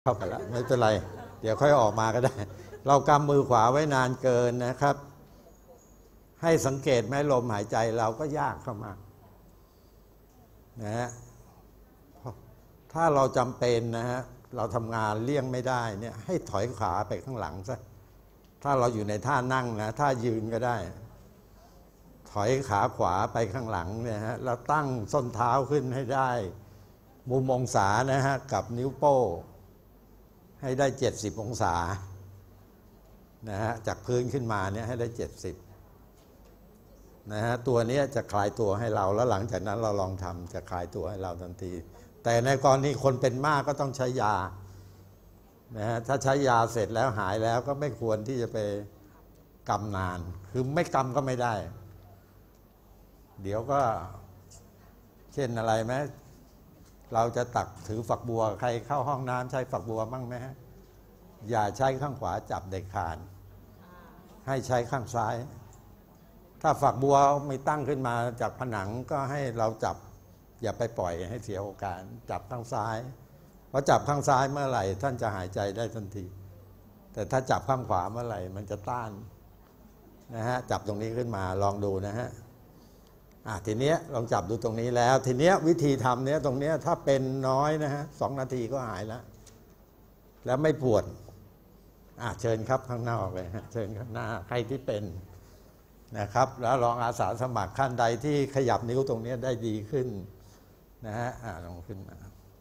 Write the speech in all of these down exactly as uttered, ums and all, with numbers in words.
เข้าไปแล้วไม่เป็นไรเดี๋ยวค่อยออกมาก็ได้เรากำมือขวาไว้นานเกินนะครับให้สังเกตไหมลมหายใจเราก็ยากเข้ามานะฮะถ้าเราจำเป็นนะฮะเราทำงานเลี่ยงไม่ได้เนี่ยให้ถอยขาไปข้างหลังซะถ้าเราอยู่ในท่านั่งนะท่ายืนก็ได้ถอยขาขวาไปข้างหลังเนี่ยฮะเราตั้งส้นเท้าขึ้นให้ได้มุมองศานะฮะกับนิ้วโป้ให้ได้เจ็ดสิบองศานะฮะจากพื้นขึ้นมาเนี่ยให้ได้เจ็ดสิบนะฮะตัวนี้จะคลายตัวให้เราแล้วหลังจากนั้นเราลองทำจะคลายตัวให้เราทันทีแต่ในกรณีคนเป็นมากก็ต้องใช้ยานะฮะถ้าใช้ยาเสร็จแล้วหายแล้วก็ไม่ควรที่จะไปกำนานคือไม่กำก็ไม่ได้เดี๋ยวก็เช่นอะไรไหมเราจะตักถือฝักบัวใครเข้าห้องน้ำใช้ฝักบัวบ้างไหมอย่าใช้ข้างขวาจับเด็ดขาดให้ใช้ข้างซ้ายถ้าฝักบัวไม่ตั้งขึ้นมาจากผนังก็ให้เราจับอย่าไปปล่อยให้เสียโอกาสจับข้างซ้ายพอจับข้างซ้ายเมื่อไหร่ท่านจะหายใจได้ทันทีแต่ถ้าจับข้างขวาเมื่อไหร่มันจะต้านนะฮะจับตรงนี้ขึ้นมาลองดูนะฮะอ่ะทีเนี้ยลองจับดูตรงนี้แล้วทีเนี้ยวิธีทำเนี้ยตรงเนี้ยถ้าเป็นน้อยนะฮะสองนาทีก็หายแล้วแล้วไม่ปวดอ่ะเชิญครับข้างนอกเลยฮะเชิญข้างหน้าใครที่เป็นนะครับแล้วลองอาสาสมัครขั้นใดที่ขยับนิ้วตรงนี้ได้ดีขึ้นนะฮะอ่ะลองขึ้นมา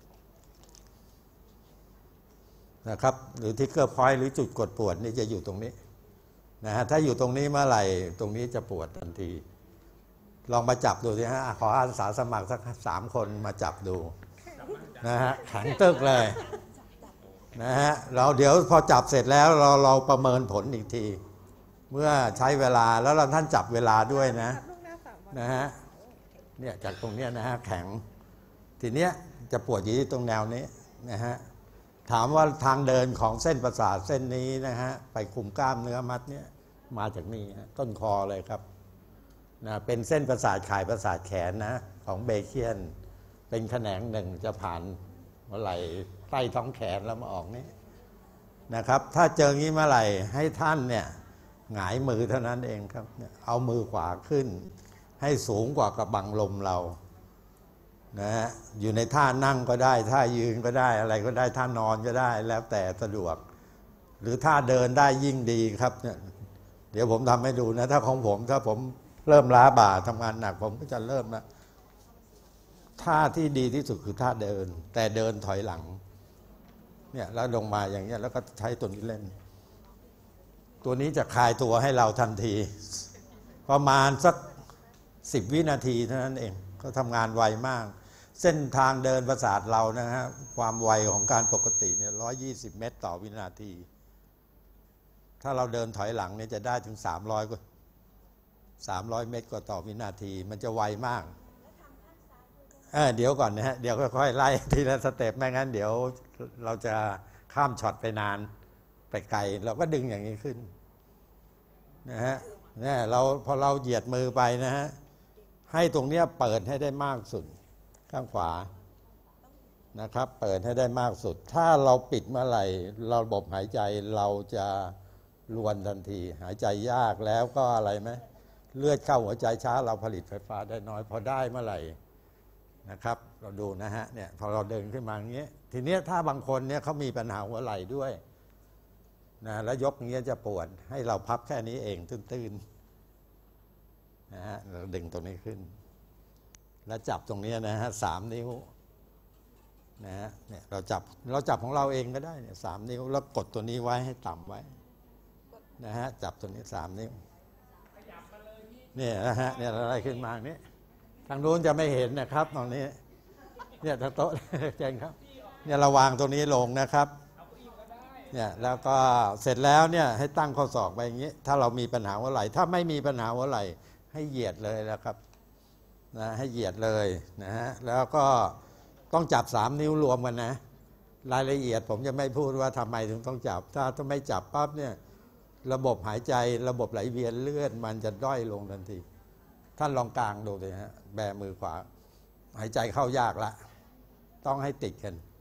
นะครับหรือที่เกอร์พอยต์หรือจุดกดปวดนี่จะอยู่ตรงนี้นะฮะถ้าอยู่ตรงนี้เมื่อไหร่ตรงนี้จะปวดทันทีลองมาจับดูสิฮะขออาสาสมัครสักสามคนมาจับดูนะฮะแข็งตึกเลยนะฮะเราเดี๋ยวพอจับเสร็จแล้วเราเราประเมินผลอีกทีเมื่อใช้เวลาแล้วเราท่านจับเวลาด้วยนะนะฮะเนี่ยจากตรงเนี้ยนะฮะแข็งทีเนี้ยจะปวดอยู่ที่ตรงแนวนี้นะฮะถามว่าทางเดินของเส้นประสาทเส้นนี้นะฮะไปคุมกล้ามเนื้อมัดเนี่ยมาจากนี่ต้นคอเลยครับนะเป็นเส้นประสาทข่ายประสาทแขนนะของเบเคียนเป็นแขนงหนึ่งจะผ่านหัวไหล่ใต้ท้องแขนแล้วมาออกนี่นะครับถ้าเจองี้เมื่อไหร่ให้ท่านเนี่ยหงายมือเท่านั้นเองครับเอามือขวาขึ้นให้สูงกว่ากระบังลมเรานะฮะอยู่ในท่านั่งก็ได้ท่ายืนก็ได้อะไรก็ได้ท่านอนก็ได้แล้วแต่สะดวกหรือท่าเดินได้ยิ่งดีครับเนี่ยเดี๋ยวผมทำให้ดูนะถ้าของผมถ้าผมเริ่มล้าบ่าทำงานหนักผมก็จะเริ่มนะท่าที่ดีที่สุดคือท่าเดินแต่เดินถอยหลังเนี่ยแล้วลงมาอย่างเงี้ยแล้วก็ใช้ตัวนี้เล่นตัวนี้จะคลายตัวให้เราทันทีประมาณสักสิบวินาทีเท่านั้นเองก็ทำงานไวมากเส้นทางเดินประสาทเรานะฮะความไวของการปกติเนี่ยร้อยยี่สิบเมตรต่อวินาทีถ้าเราเดินถอยหลังเนี่ยจะได้ถึงสามร้อยกว่าสามร้อยเมตรกว่าต่อวินาทีมันจะไวมากเออเดี๋ยวก่อนนะฮะเดี๋ยวค่อยๆไล่ทีละสเต็ปไม่งั้นเดี๋ยวเราจะข้ามช็อตไปนานไปไกลเราก็ดึงอย่างนี้ขึ้นนะฮะเนี่ยเราพอเราเหยียดมือไปนะฮะให้ตรงเนี้ยเปิดให้ได้มากสุดข้างขวานะครับเปิดให้ได้มากสุดถ้าเราปิดเมื่อไหร่ระบบหายใจเราจะรวนทันทีหายใจยากแล้วก็อะไรไหมเลือดเข้าหัวใจช้าเราผลิตไฟฟ้าได้น้อยพอได้เมื่อไหร่นะครับเราดูนะฮะเนี่ยพอเราเดินขึ้นมาอย่างเงี้ยทีเนี้ยถ้าบางคนเนี่ยเขามีปัญหาหัวไหล่ด้วยนะแล้วยกอย่างเงี้ยจะปวดให้เราพับแค่นี้เองตื้นๆนะฮะเราดึงตรงนี้ขึ้นแล้วจับตรงนี้นะฮะสามนิ้วนะฮะเนี่ยเราจับเราจับของเราเองก็ได้เนี่ยสามนิ้วแล้วกดตัวนี้ไว้ให้ต่ำไว้นะฮะจับตัวนี้สามนิ้วเนี่ยนะฮะเนี่ยอะไรขึ้นมาเนี้ยทางนู้นจะไม่เห็นนะครับตรงนี้เนี่ยถ้าโต๊ะเจนครับเนี่ยเราวางตัวนี้ลงนะครับเนี่ยแล้วก็เสร็จแล้วเนี่ยให้ตั้งข้อศอกไปอย่างนี้ถ้าเรามีปัญหาหัวไหล่ถ้าไม่มีปัญหาหัวไหล่ให้เหยียดเลยนะครับนะให้เหยียดเลยนะฮะแล้วก็ต้องจับสามนิ้วรวมกันนะรายละเอียดผมจะไม่พูดว่าทำไมถึงต้องจับถ้าถ้าไม่จับปั๊บเนี่ยระบบหายใจระบบไหลเวียนเลือดมันจะด้อยลงทันทีท่านลองกางดูเลยฮะแบมือขวาหายใจเข้ายากละต้องให้ติดกัน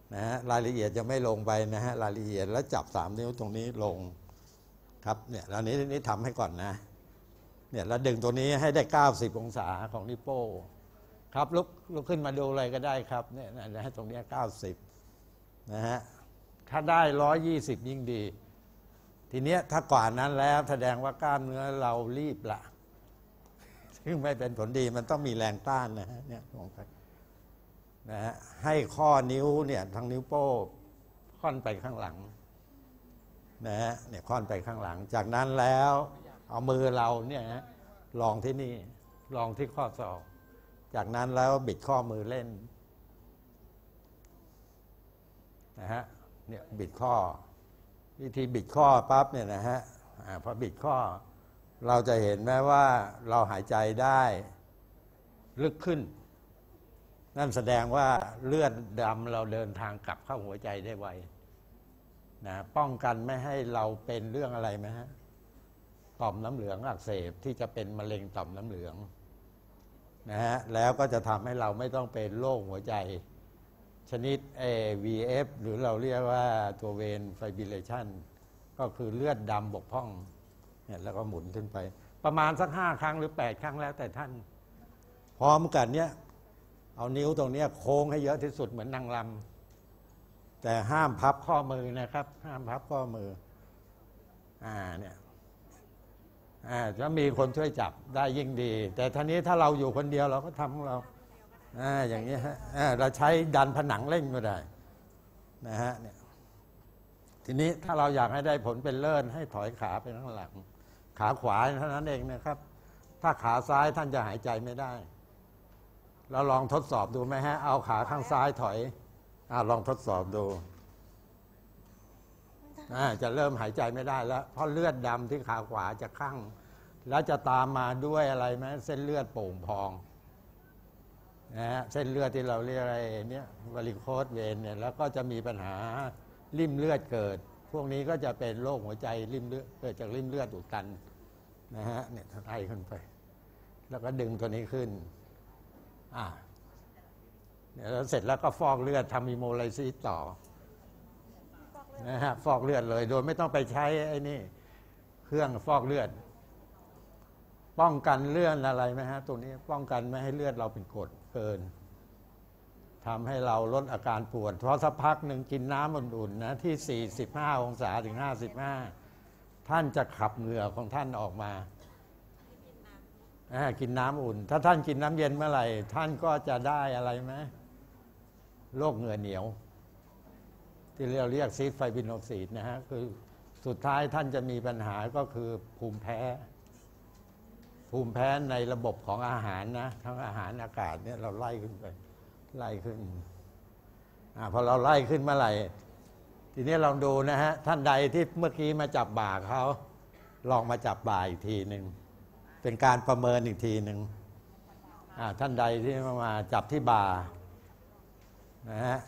นะฮะรายละเอียดจะไม่ลงไปนะฮะรายละเอียดแล้วจับสามนิ้วตรงนี้ลงครับเนี่ยอันนี้นี่ทำให้ก่อนนะเนี่ยแล้วดึงตัวนี้ให้ได้เก้าสิบองศาของนิ้วโป้ครับลุกลุกขึ้นมาดูอะไรก็ได้ครับเนี่ยนะฮะตรงนี้เก้าสิบนะฮะถ้าได้ร้อยยี่สิบยิ่งดีทีเนี้ยถ้ากว่านั้นแล้วแสดงว่ากล้ามเนื้อเรารีบละซึ่งไม่เป็นผลดีมันต้องมีแรงต้านนะฮะเนี่ยลงไปนะฮะให้ข้อนิ้วเนี่ยทางนิ้วโป้ค่อนไปข้างหลังนะฮะเนี่ยค่อนไปข้างหลังจากนั้นแล้วเอามือเราเนี่ยนะลองที่นี่ลองที่ข้อศอกจากนั้นแล้วบิดข้อมือเล่นนะฮะเนี่ยบิดข้อวิธีบิดข้อปั๊บเนี่ยนะฮะพอบิดข้อเราจะเห็นไหมว่าเราหายใจได้ลึกขึ้นนั่นแสดงว่าเลือดดำเราเดินทางกลับเข้าหัวใจได้ไวนะป้องกันไม่ให้เราเป็นเรื่องอะไรไหมฮะต่อมน้ำเหลืองอักเสบที่จะเป็นมะเร็งต่อมน้ำเหลืองนะฮะแล้วก็จะทำให้เราไม่ต้องเป็นโรคหัวใจชนิด เอ วี เอฟ หรือเราเรียกว่าตัวเวนไฟบริเลชันก็คือเลือดดำบกพร่องเนี่ยแล้วก็หมุนขึ้นไปประมาณสักห้าครั้งหรือแปดครั้งแล้วแต่ท่านพร้อมกันเนี้ยเอานิ้วตรงนี้โค้งให้เยอะที่สุดเหมือนนางรำแต่ห้ามพับข้อมือนะครับห้ามพับข้อมืออ่าเนี่ยอ่าถ้ามีคนช่วยจับได้ยิ่งดีแต่ท่านี้ถ้าเราอยู่คนเดียวเราก็ทำของเราอ่าอย่างนี้ฮะอ่าเราใช้ดันผนังเล่นก็ได้นะฮะเนี่ยทีนี้ถ้าเราอยากให้ได้ผลเป็นเลิศให้ถอยขาไปข้างหลังขาขวาเท่านั้นเองนะครับถ้าขาซ้ายท่านจะหายใจไม่ได้เราลองทดสอบดูไหมฮะเอาขาข้างซ้ายถอยอ่าลองทดสอบดูอ่าจะเริ่มหายใจไม่ได้แล้วเพราะเลือดดำที่ขาขวาจะคั่งแล้วจะตามมาด้วยอะไรไหมเส้นเลือดโป่งพองนะฮะเส้นเลือดที่เราเรียกอะไรเนี่ยวาริโคสเวนเนี่ยแล้วก็จะมีปัญหาริ่มเลือดเกิดพวกนี้ก็จะเป็นโรคหัวใจริ่มเลือดเกิดจากริ่มเลือดอุดตันนะฮะเนี่ยไล่ขึ้นไปแล้วก็ดึงตัวนี้ขึ้นอ่าเนี่ยแล้วเสร็จแล้วก็ฟอกเลือดทำฮีโมไลซิสต่อนะฮะฟอกเลือดเลยโดยไม่ต้องไปใช้ไอ้นี่เครื่องฟอกเลือดป้องกันเลือดอะไรไหมฮะตรงนี้ป้องกันไม่ให้เลือดเราเป็นกรดเกินทำให้เราลดอาการปวดเพราะสักพักหนึ่งกินน้ำอุ่นๆนะที่สี่สิบห้าองศาถึงห้าสิบห้าท่านจะขับเหงื่อของท่านออกมากินน้ำอุ่นถ้าท่านกินน้ำเย็นเมื่อไหร่ท่านก็จะได้อะไรไหมโรคเหงื่อเหนียวที่เราเรียกซีสไฟบิโนซีดนะฮะคือสุดท้ายท่านจะมีปัญหาก็คือภูมิแพ้ภูมิแพ้ในระบบของอาหารนะทั้งอาหารอากาศเนี่ยเราไล่ขึ้นไปไล่ขึ้นอ่าพอเราไล่ขึ้นเมื่อไหร่ทีนี้ลองดูนะฮะท่านใดที่เมื่อกี้มาจับบ่าเขาลองมาจับบ่าอีกทีหนึ่งเป็นการประเมินอีกทีหนึ่งอ่าท่านใดที่มาจับที่บ่านะฮะ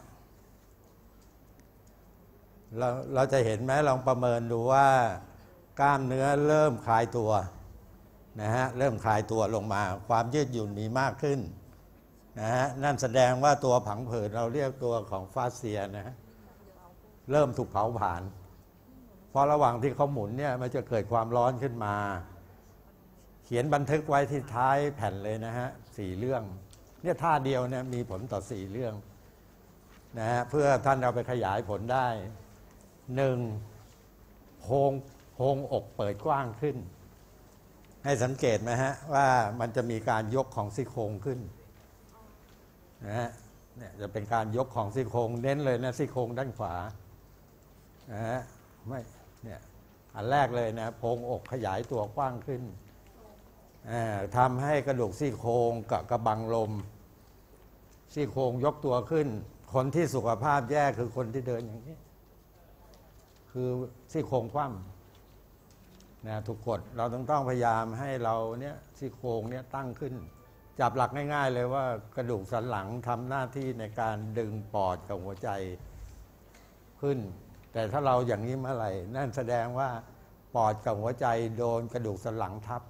เราเราจะเห็นไหมลองประเมินดูว่ากล้ามเนื้อเริ่มคลายตัวนะฮะเริ่มคลายตัวลงมาความยืดหยุ่นมีมากขึ้นนะฮะนั่นแสดงว่าตัวผังผืดเราเรียกตัวของฟาสเซียนะฮะเริ่มถูกเผาผลาญเพราะระหว่างที่เขาหมุนเนี่ยมันจะเกิดความร้อนขึ้นมาเขียนบันทึกไว้ที่ท้ายแผ่นเลยนะฮะสี่เรื่องเนี่ยท่าเดียวเนี่ยมีผลต่อสี่เรื่องนะฮะเพื่อท่านเอาไปขยายผลได้หนึ่งโพรงโพรงอกเปิดกว้างขึ้นให้สังเกตไหมฮะว่ามันจะมีการยกของซี่โครงขึ้นนะฮะเนี่ยจะเป็นการยกของซี่โครงเน้นเลยนะซี่โครงด้านขวานะฮะไม่เนี่ยอันแรกเลยนะโพรงอกขยายตัวกว้างขึ้นทำให้กระดูกซี่โครงกับกระบังลมซี่โครงยกตัวขึ้นคนที่สุขภาพแย่คือคนที่เดินอย่างนี้คือซี่โครงคว่ำนะถูกกดเราต้องต้องพยายามให้เราเนี่ยซี่โครงเนี่ยตั้งขึ้นจับหลักง่ายๆเลยว่ากระดูกสันหลังทำหน้าที่ในการดึงปอดกับหัวใจขึ้นแต่ถ้าเราอย่างนี้เมื่อไหร่นั่นแสดงว่าปอดกับหัวใจโดนกระดูกสันหลังทับ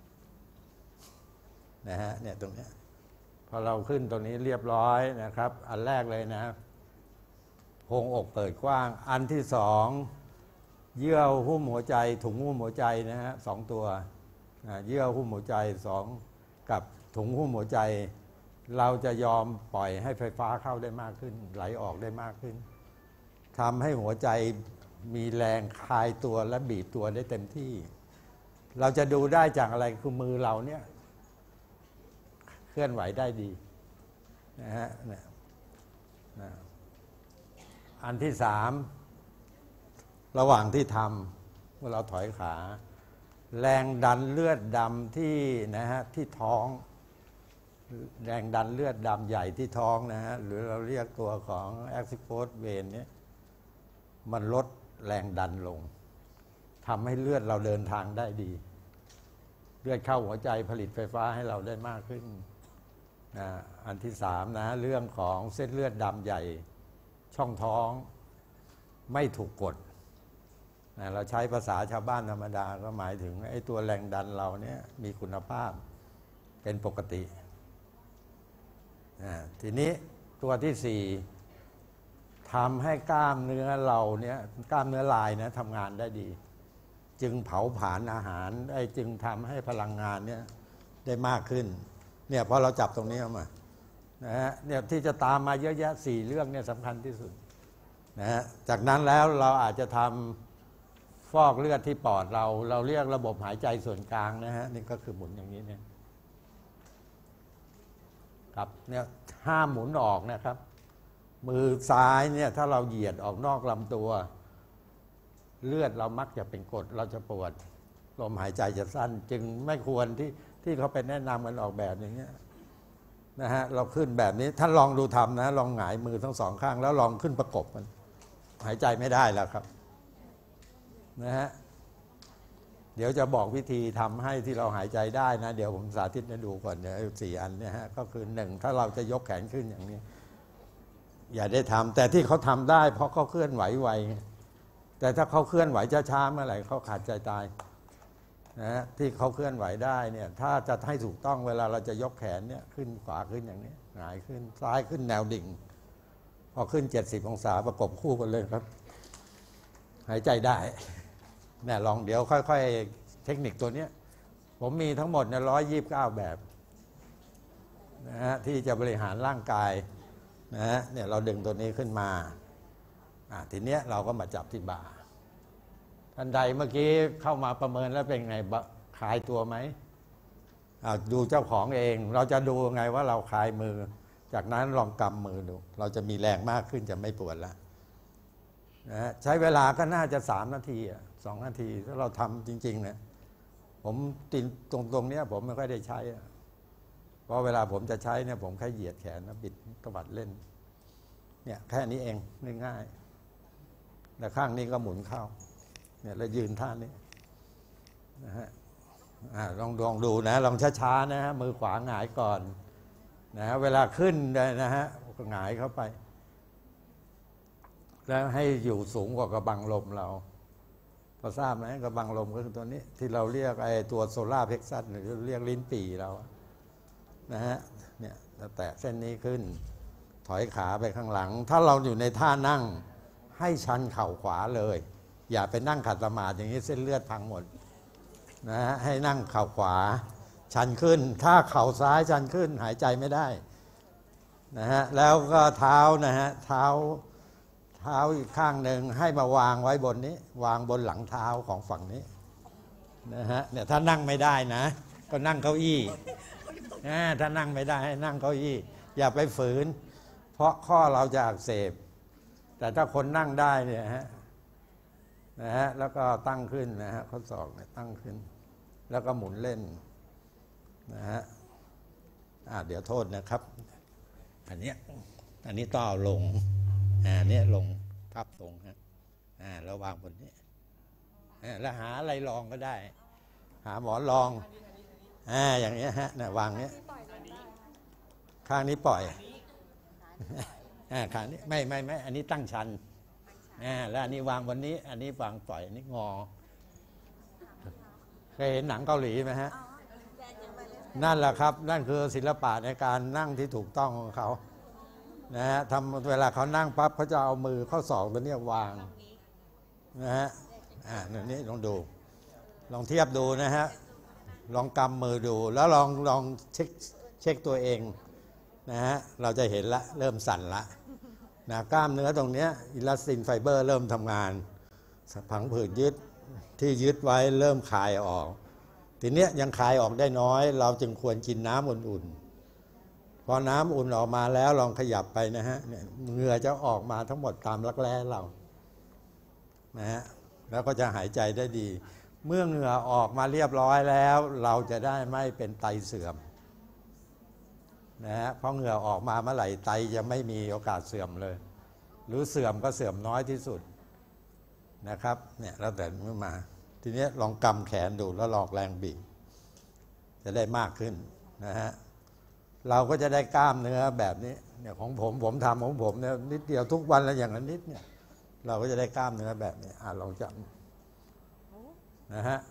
นะฮะเนี่ยตรงนี้พอเราขึ้นตรงนี้เรียบร้อยนะครับอันแรกเลยนะโพรงอกเปิดกว้างอันที่สองเยื่อหุ้มหัวใจถุงหุ้มหัวใจนะฮะสองตัวเยื่อหุ้มหัวใจสองกับถุงหุ้มหัวใจเราจะยอมปล่อยให้ไฟฟ้าเข้าได้มากขึ้นไหลออกได้มากขึ้นทำให้หัวใจมีแรงคลายตัวและบีบตัวได้เต็มที่เราจะดูได้จากอะไรคือมือเราเนี่ยเคลื่อนไหวได้ดีนะฮะอันที่สามระหว่างที่ทำเมื่อเราถอยขาแรงดันเลือดดำที่นะฮะที่ท้องแรงดันเลือดดำใหญ่ที่ท้องนะฮะหรือเราเรียกตัวของ Axipose vein เนี่ยมันลดแรงดันลงทำให้เลือดเราเดินทางได้ดีเลือดเข้าหัวใจผลิตไฟฟ้าให้เราได้มากขึ้นนะอันที่สามนะเรื่องของเส้นเลือดดำใหญ่ช่องท้องไม่ถูกกดนะเราใช้ภาษาชาวบ้านธรรมดาก็หมายถึงไอ้ตัวแรงดันเราเนี่ยมีคุณภาพเป็นปกตินะทีนี้ตัวที่สี่ทำให้กล้ามเนื้อเราเนี่ยกล้ามเนื้อลายนะทำงานได้ดีจึงเผาผลาญอาหารไอ้จึงทำให้พลังงานเนี่ยได้มากขึ้นเนี่ยพอเราจับตรงนี้เข้ามานะฮะเนี่ยที่จะตามมาเยอะแยะสี่เรื่องเนี่ยสำคัญที่สุดนะฮะจากนั้นแล้วเราอาจจะทำฟอกเลือดที่ปอดเราเราเรียกระบบหายใจส่วนกลางนะฮะนี่ก็คือหมุนอย่างนี้เนี่ยครับเนี่ยห้ามหมุนออกนะครับมือซ้ายเนี่ยถ้าเราเหยียดออกนอกลำตัวเลือดเรามักจะเป็นกรดเราจะปวดลมหายใจจะสั้นจึงไม่ควรที่ที่เขาเป็นแนะนำกันออกแบบอย่างเงี้ยนะฮะเราขึ้นแบบนี้ท่านลองดูทำนะลองหงายมือทั้งสองข้างแล้วลองขึ้นประกบมันหายใจไม่ได้แล้วครับนะฮะเดี๋ยวจะบอกวิธีทำให้ที่เราหายใจได้นะเดี๋ยวผมสาธิตให้ดูก่อนเนี่ยสี่อันเนี่ยฮะก็คือหนึ่งถ้าเราจะยกแขนขึ้นอย่างนี้อย่าได้ทำแต่ที่เขาทำได้เพราะเขาเคลื่อนไหวไวแต่ถ้าเขาเคลื่อนไหวช้าๆเมื่อไหร่เขาขาดใจตายนะฮะที่เขาเคลื่อนไหวได้เนี่ยถ้าจะให้ถูกต้องเวลาเราจะยกแขนเนี่ยขึ้นขวาขึ้นอย่างนี้หงายขึ้นซ้ายขึ้นแนวดิ่งพอขึ้นเจ็ดสิบองศาประกบคู่กันเลยครับหายใจได้เนี่ยลองเดี๋ยวค่อยๆเทคนิคตัวนี้ผมมีทั้งหมดเนี่ยร้อยยี่สิบเก้าแบบนะฮะที่จะบริหารร่างกายนะฮะเนี่ยเราดึงตัวนี้ขึ้นมาอ่ะทีเนี้ยเราก็มาจับที่บ่าท่านใดเมื่อกี้เข้ามาประเมินแล้วเป็นไงคลายตัวไหมดูเจ้าของเองเราจะดูไงว่าเราคลายมือจากนั้นลองกำมือดูเราจะมีแรงมากขึ้นจะไม่ปวดแล้วนะฮะใช้เวลาก็น่าจะสามนาทีอ่ะสองนาทีถ้าเราทำจริงๆนะผมตินตรงตรงเนี้ยผมไม่ค่อยได้ใช้เพราะเวลาผมจะใช้เนี่ยผมแค่เหยียดแขนนะบิดตวัดเล่นเนี่ยแค่นี้เองง่ายๆแต่ข้างนี้ก็หมุนเข้าเนี่ยแล้วยืนท่านี้นะฮะลองลองดูนะลองช้าๆนะฮะมือขวาหงายก่อนนะฮะเวลาขึ้นนะฮะก็หงายเข้าไปแล้วให้อยู่สูงกว่ากระบังลมเราพอทราบไหมกระบังลมก็คือตัวนี้ที่เราเรียกไอ้ตัวโซล่าเพล็กซัสหรือเรียกลิ้นปี่เรานะฮะเนี่ยแตะเส้นนี้ขึ้นถอยขาไปข้างหลังถ้าเราอยู่ในท่านั่งให้ชันเข่าขวาเลยอย่าไปนั่งขัดสมาธิอย่างนี้เส้นเลือดพังหมดนะฮะให้นั่งเข่าขวาชันขึ้นถ้าเข่าซ้ายชันขึ้นหายใจไม่ได้นะฮะแล้วก็เท้านะฮะเท้าเท้าอีกข้างหนึ่งให้มาวางไว้บนนี้วางบนหลังเท้าของฝั่งนี้นะฮะเนี่ยถ้านั่งไม่ได้นะก็นั่งเก้าอี้ถ้านั่งไม่ได้ให้นั่งเก้าอี้อย่าไปฝืนเพราะข้อเราจะอักเสบแต่ถ้าคนนั่งได้เนี่ยฮะนะฮะแล้วก็ตั้งขึ้นนะฮะข้อศอกเนี่ยตั้งขึ้นแล้วก็หมุนเล่นนะฮะอ่าเดี๋ยวโทษนะครับอันเนี้ยอันนี้ต้องเอาลงอ่าเนี่ยลงพับตรงฮะอ่าแล้ววางบนนี้อ่าแล้วหาอะไรรองก็ได้หาหมอนรองอ่าอย่างเงี้ยฮะเนี่ยวางเนี้ยข้างนี้ปล่อยอ่าข้างนี้ไม่ไม่ไม่อันนี้ตั้งชันอ่าแล้วอันนี้วางบนนี้อันนี้วางปล่อยอันนี้งอเคยเห็นหนังเกาหลีไหมฮะนั่นแหละครับนั่นคือศิลปะในการนั่งที่ถูกต้องของเขานะฮะทำเวลาเขานั่งปั๊บเขาจะเอามือข้อศอกตัวเนี้ยวางนะฮะอ่านี่ลองดูลองเทียบดูนะฮะลองกำมือดูแล้วลองลองเช็คเช็คตัวเองนะฮะเราจะเห็นละเริ่มสั่นละนะกล้ามเนื้อตรงเนี้ยอิลาสตินไฟเบอร์เริ่มทำงานผังผืดยึดที่ยึดไว้เริ่มคลายออกทีเนี้ยยังคลายออกได้น้อยเราจึงควรกินน้ำอุ่นๆพอน้ำอุ่นออกมาแล้วลองขยับไปนะฮะเนี่ยเหงื่อจะออกมาทั้งหมดตามรักแร้เรานะฮะแล้วก็จะหายใจได้ดีเมื่อเหงื่อออกมาเรียบร้อยแล้วเราจะได้ไม่เป็นไตเสื่อมนะฮะเพราะเหงื่อออกมาเมื่อไหร่ไตจะไม่มีโอกาสเสื่อมเลยหรือเสื่อมก็เสื่อมน้อยที่สุดนะครับเนี่ยเราแต่เมื่อมาทีนี้ลองกำแขนดูแล้วลองแรงบีบจะได้มากขึ้นนะฮะเราก็จะได้กล้ามเนื้อแบบนี้เนี่ยของผมผมทำของผมเนี่ยนิดเดียวทุกวันแล้วอย่างละนิดเนี่ยเราก็จะได้กล้ามเนื้อแบบนี้อ่ะลองจับนะฮะ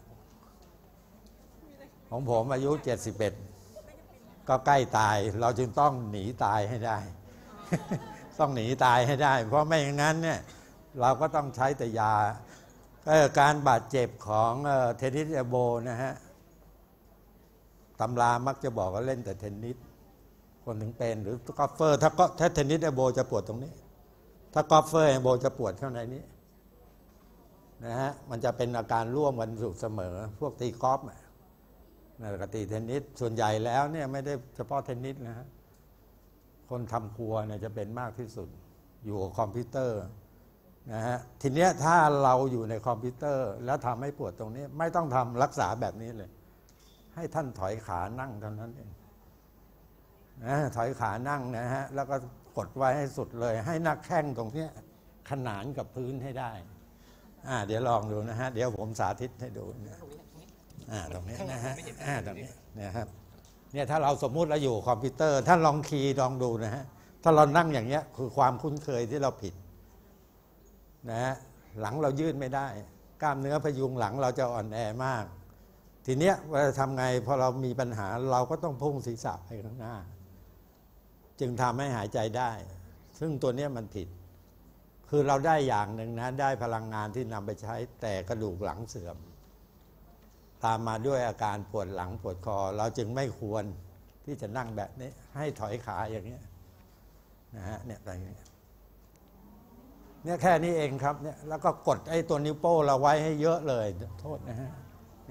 ของผมอายุเจ็ดสิบเอ็ดก็ใกล้ตายเราจึงต้องหนีตายให้ได้ ต้องหนีตายให้ได้เพราะไม่อย่างนั้นเนี่ยเราก็ต้องใช้แต่ยาการบาดเจ็บของเทนนิสเอลโบนะฮะตำรามักจะบอกว่าเล่นแต่เทนนิสคนถึงเป็นหรือกอล์ฟเฟอร์ถ้าก็ถ้าเทนนิสเอลโบจะปวดตรงนี้ถ้ากอล์ฟเฟอร์เอลโบจะปวดข้างในนี้นะฮะมันจะเป็นอาการร่วมกันอยู่เสมอพวกตีกอล์ฟนะปกติเทนนิสส่วนใหญ่แล้วเนี่ยไม่ได้เฉพาะเทนนิสนะฮะคนทำครัวเนี่ยจะเป็นมากที่สุดอยู่กับคอมพิวเตอร์นะฮะทีเนี้ยถ้าเราอยู่ในคอมพิวเตอร์แล้วทำให้ปวดตรงนี้ไม่ต้องทำรักษาแบบนี้เลยให้ท่านถอยขานั่งเท่านั้นเองนะถอยขานั่งนะฮะแล้วก็กดไว้ให้สุดเลยให้หน้าแข้งตรงนี้ขนานกับพื้นให้ได้อ่าเดี๋ยวลองดูนะฮะเดี๋ยวผมสาธิตให้ดูนะอ่าตรงนี้นะฮะอ่าตรงนี้นะครับเนี่ยถ้าเราสมมุติเราอยู่คอมพิวเตอร์ท่านลองคีย์ลองดูนะฮะถ้าเรานั่งอย่างเงี้ยคือความคุ้นเคยที่เราผิดนะฮะหลังเรายืดไม่ได้กล้ามเนื้อพยุงหลังเราจะอ่อนแอมากทีเนี้ยเวลาทำไงพอเรามีปัญหาเราก็ต้องพุ่งศีรษะไปข้างหน้าจึงทำให้หายใจได้ซึ่งตัวเนี้ยมันผิดคือเราได้อย่างหนึ่งนะได้พลังงานที่นำไปใช้แต่กระดูกหลังเสื่อมตามมาด้วยอาการปวดหลังปวดคอเราจึงไม่ควรที่จะนั่งแบบนี้ให้ถอยขาอย่างนี้นะฮะเนี่ยอะไรเงี้ยเนี่ยแค่นี้เองครับเนี่ยแล้วก็กดไอ้ตัวนิ้วโป้เราไว้ให้เยอะเลยโทษนะฮะ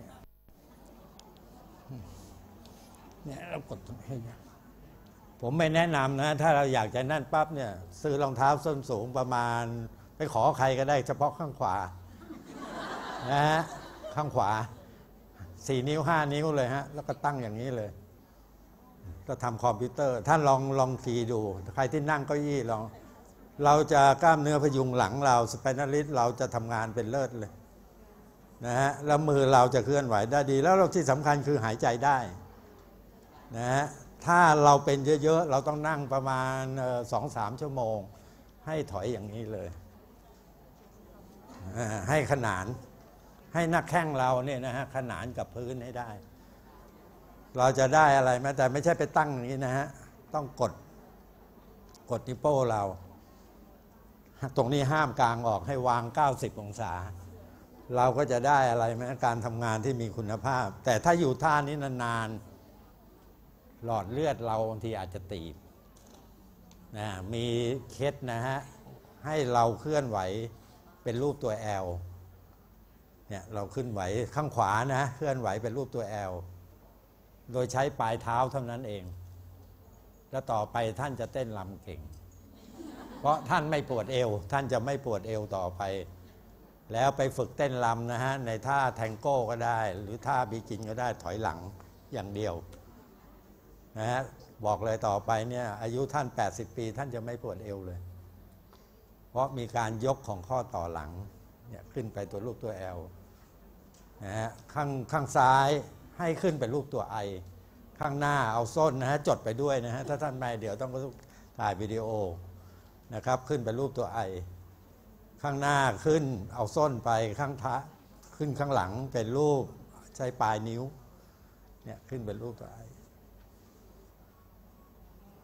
เนี่ยเรากดให้เยอะผมไม่แนะนำนะถ้าเราอยากจะนั่นปั๊บเนี่ยซื้อรองเท้าส้นสูงประมาณไปขอใครก็ได้เฉพาะข้างขวานะฮะข้างขวาสี่นิ้วห้านิ้วเลยฮะแล้วก็ตั้งอย่างนี้เลยก็ทำคอมพิวเตอร์ท่านลองลองคีย์ดูใครที่นั่งเก้าอี้ลองเราจะกล้ามเนื้อพยุงหลังเราสไปนัลลิสเราจะทำงานเป็นเลิศเลยนะฮะแล้วมือเราจะเคลื่อนไหวได้ดีแล้วที่สำคัญคือหายใจได้นะฮะถ้าเราเป็นเยอะๆเราต้องนั่งประมาณสองสามชั่วโมงให้ถอยอย่างนี้เลยให้ขนานให้หน้าแข้งเราเนี่ยนะฮะขนานกับพื้นให้ได้เราจะได้อะไรไหมแต่ไม่ใช่ไปตั้งอย่างนี้นะฮะต้องกดกดนิ้วโป้เราตรงนี้ห้ามกลางออกให้วางเก้าสิบองศาเราก็จะได้อะไรไหมการทำงานที่มีคุณภาพแต่ถ้าอยู่ท่านี้นานๆหลอดเลือดเราบางทีอาจจะตีบนะมีเคล็ดนะฮะให้เราเคลื่อนไหวเป็นรูปตัว Lเนี่ยเราขึ้นไหวข้างขวานะเคลื่อนไหวเป็นรูปตัว L โดยใช้ปลายเท้าเท่านั้นเองแล้วต่อไปท่านจะเต้นรำเก่งเพราะท่านไม่ปวดเอวท่านจะไม่ปวดเอวต่อไปแล้วไปฝึกเต้นรำนะฮะในท่าแทงโก้ก็ได้หรือท่าบีกินก็ได้ถอยหลังอย่างเดียวนะฮะบอกเลยต่อไปเนี่ยอายุท่านแปดสิบปีท่านจะไม่ปวดเอวเลยเพราะมีการยกของข้อต่อหลังเนี่ยขึ้นไปตัวรูปตัว L นะฮะข้างข้างซ้ายให้ขึ้นเป็นรูปตัว I ข้างหน้าเอาส้นนะฮะจดไปด้วยนะฮะถ้าท่านไม่เดี๋ยวต้องถ่ายวิดีโอนะครับขึ้นเป็นรูปตัว I ข้างหน้าขึ้นเอาส้นไปข้างท้าขึ้นข้างหลังเป็นรูปใช้ปลายนิ้วเนี่ยขึ้นเป็นรูปตัว I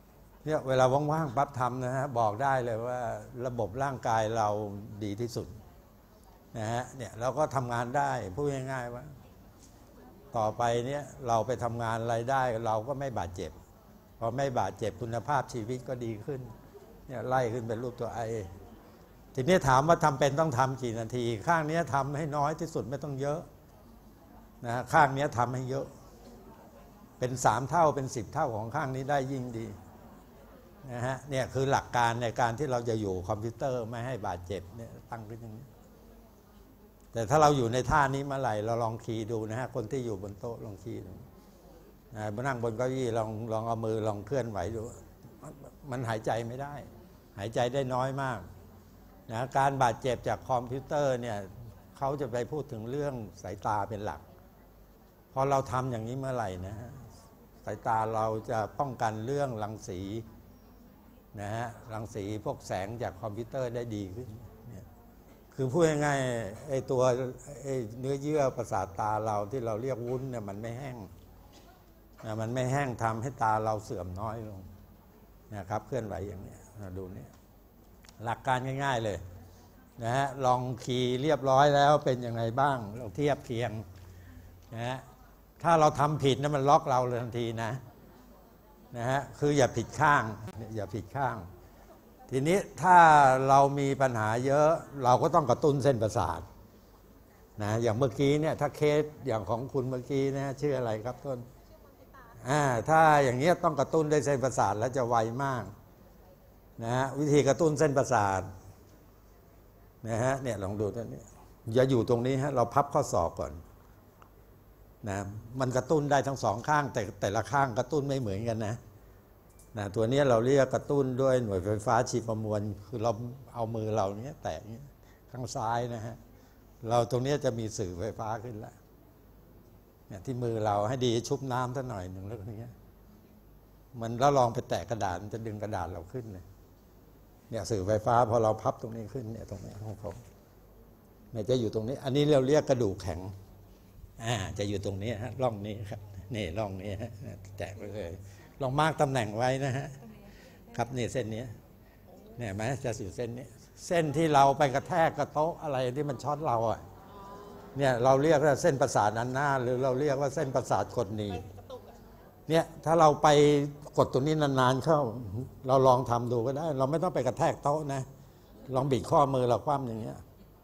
เนี่ยเวลาว่างๆปั๊บทำนะฮะบอกได้เลยว่าระบบร่างกายเราดีที่สุดนะฮะเนี่ยเราก็ทำงานได้พูดง่ายๆว่าต่อไปเนี่ยเราไปทำงานอะไรได้เราก็ไม่บาดเจ็บพอไม่บาดเจ็บคุณภาพชีวิตก็ดีขึ้นเนี่ยไล่ขึ้นเป็นรูปตัวไอทีนี้ถามว่าทำเป็นต้องทำกี่นาทีข้างนี้ทำให้น้อยที่สุดไม่ต้องเยอะนะข้างนี้ทำให้เยอะเป็นสามเท่าเป็นสิบเท่าของข้างนี้ได้ยิ่งดีนะฮะเนี่ยคือหลักการในการที่เราจะอยู่คอมพิวเตอร์ไม่ให้บาดเจ็บเนี่ยตั้งขึ้นอย่างนี้แต่ถ้าเราอยู่ในท่านี้เมื่อไหร่เราลองคีย์ดูนะฮะคนที่อยู่บนโต๊ะลองคีย์ดูนะนั่งบนเก้าอี้ลองลองเอามือลองเคลื่อนไหวดูมันหายใจไม่ได้หายใจได้น้อยมากนะการบาดเจ็บจากคอมพิวเตอร์เนี่ยเขาจะไปพูดถึงเรื่องสายตาเป็นหลักพอเราทำอย่างนี้เมื่อไหร่นะฮะสายตาเราจะป้องกันเรื่องรังสีนะฮะรังสีพวกแสงจากคอมพิวเตอร์ได้ดีขึ้นเนี่ยคือพูดง่ายๆไอ้ตัวไอ้เนื้อเยื่อประสาทตาเราที่เราเรียกวุ้นเนี่ยมันไม่แห้งนะมันไม่แห้งทำให้ตาเราเสื่อมน้อยลงนะครับเคลื่อนไหวอย่างนี้ดูนี่หลักการง่ายๆเลยนะฮะลองคีย์เรียบร้อยแล้วเป็นยังไงบ้างเราเทียบเคียงนะฮะถ้าเราทำผิดนะมันล็อกเราเลยทันทีนะนะฮะคืออย่าผิดข้างอย่าผิดข้างทีนี้ถ้าเรามีปัญหาเยอะเราก็ต้องกระตุ้นเส้นประสาทนะอย่างเมื่อกี้เนี่ยถ้าเคสอย่างของคุณเมื่อกี้นะชื่ออะไรครับต้นอ่าถ้าอย่างเงี้ยต้องกระตุ้นด้วยเส้นประสาทแล้วจะไวมากนะฮะวิธีกระตุ้นเส้นประสาทนะฮะเนี่ยลองดูตัวนี้อย่าอยู่ตรงนี้ฮะเราพับข้อศอกก่อนนะมันกระตุ้นได้ทั้งสองข้างแต่แต่ละข้างกระตุ้นไม่เหมือนกันนะนะตัวนี้เราเรียกกระตุ้นด้วยหน่วยไฟฟ้าฉีดประมวลคือเราเอามือเราเนี้ยแตะเนี้ยข้างซ้ายนะฮะเราตรงนี้จะมีสื่อไฟฟ้าขึ้นแล้วเนี่ยที่มือเราให้ดีชุบน้ำสักหน่อยหนึ่งแล้วอย่างเงี้ยมันแล้วลองไปแตะกระดาษมันจะดึงกระดาษเราขึ้นเลยเนี่ยสื่อไฟฟ้าพอเราพับตรงนี้ขึ้นเนี่ยตรงนี้ของผมเนี่ยจะอยู่ตรงนี้อันนี้เราเรียกกระดูกแข็งอ่าจะอยู่ตรงนี้ฮะร่องนี้ครับนี่ร่องนี้ฮะแตะไปเลยลองมาร์กตำแหน่งไว้นะฮะครับนี่เส้นนี้เนี่ยไหมจะอยู่เส้นนี้เส้นที่เราไปกระแทกกระโต๊ะอะไรที่มันช็อตเราอ่ะเนี่ยเราเรียกว่าเส้นประสาทอันหน้าหรือเราเรียกว่าเส้นประสาทกดหนีบเนี่ยถ้าเราไปกดตัวนี้นานๆเข้าเราลองทำดูก็ได้เราไม่ต้องไปกระแทกโต๊ะนะลองบิดข้อมือเราคว่ำอย่างเงี้ย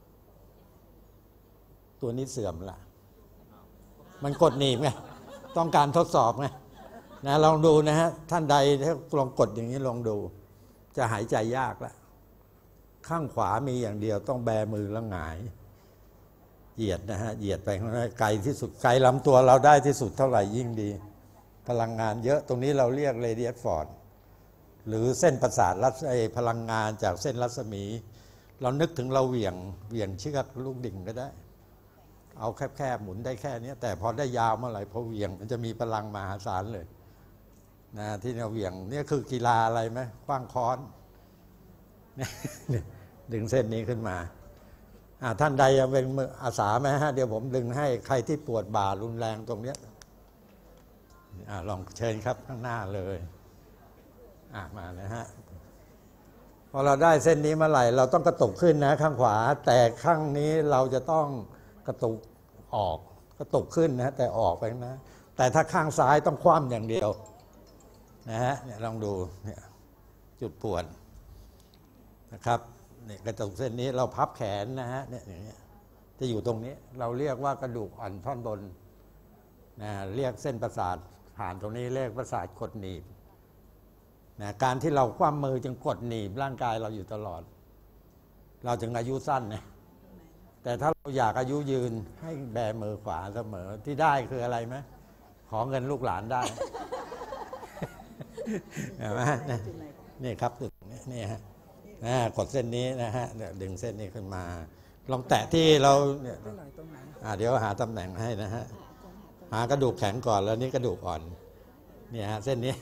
ตัวนี้เสื่อมละมันกดหนีบไงต้องการทดสอบไงนะลองดูนะฮะท่านใดถ้าลองกดอย่างนี้ลองดูจะหายใจยากละข้างขวามีอย่างเดียวต้องแบมือแล้วหงายเหยียดนะฮะเหยียดไปข้างหน้าไกลที่สุดไกลลำตัวเราได้ที่สุดเท่าไหร่ยิ่งดีพลังงานเยอะตรงนี้เราเรียกเรเดียสฟอร์ดหรือเส้นประสาทรัศมีพลังงานจากเส้นรัศมีเรานึกถึงเราเหวี่ยงเหวี่ยงเชือกลูกดิ่งก็ได้เอาแคบๆหมุนได้แค่นี้แต่พอได้ยาวเมื่อไหร่พอเหวี่ยงมันจะมีพลังมหาศาลเลยนะที่เราเหวี่ยงนี่คือกีฬาอะไรไหมขว้างค้อนดึงเส้นนี้ขึ้นมาท่านใดยังเป็นอาสาไหมฮะเดี๋ยวผมดึงให้ใครที่ปวดบ่ารุนแรงตรงนี้ลองเชิญครับข้างหน้าเลยมานะฮะพอเราได้เส้นนี้เมื่อไหร่เราต้องกระตุกขึ้นนะข้างขวาแต่ข้างนี้เราจะต้องกระตุกออกกระตุกขึ้นนะแต่ออกไปนะแต่ถ้าข้างซ้ายต้องคว่ำอย่างเดียวนะฮะเนี่ยลองดูเนี่ยจุดปวดนะครับเนี่ยกระตุกเส้นนี้เราพับแขนนะฮะเนี่ยอย่างเงี้ยจะอยู่ตรงนี้เราเรียกว่ากระดูกอ่อนท่อนบนนะเรียกเส้นประสาทผ่านตรงนี้เรียกประสาทกดหนีบนะการที่เราคว่ำมือจึงกดหนีบร่างกายเราอยู่ตลอดเราจึงอายุสั้นนะแต่ถ้าเราอยากอายุยืนให้แบมือขวาเสมอที่ได้คืออะไรไหมขอเงินลูกหลานได้เห็นไหมนี่ครับตึกนี่ฮะกดเส้นนี้นะฮะดึงเส้นนี้ขึ้นมาลองแตะที่เราเนี่ยเดี๋ยวหาตำแหน่งให้นะฮะหากระดูกแข็งก่อนแล้วนี่กระดูกอ่อนเนี่ยฮะเส้นนี้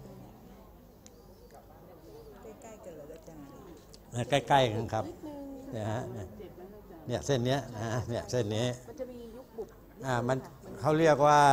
ใกล้ๆกันครับเนี่ยฮะเนี่ยเส้นนี้นะฮะเนี่ยเส้นนี้มันจะมียุบบุบอ่ามันเขาเรียกว่ารอย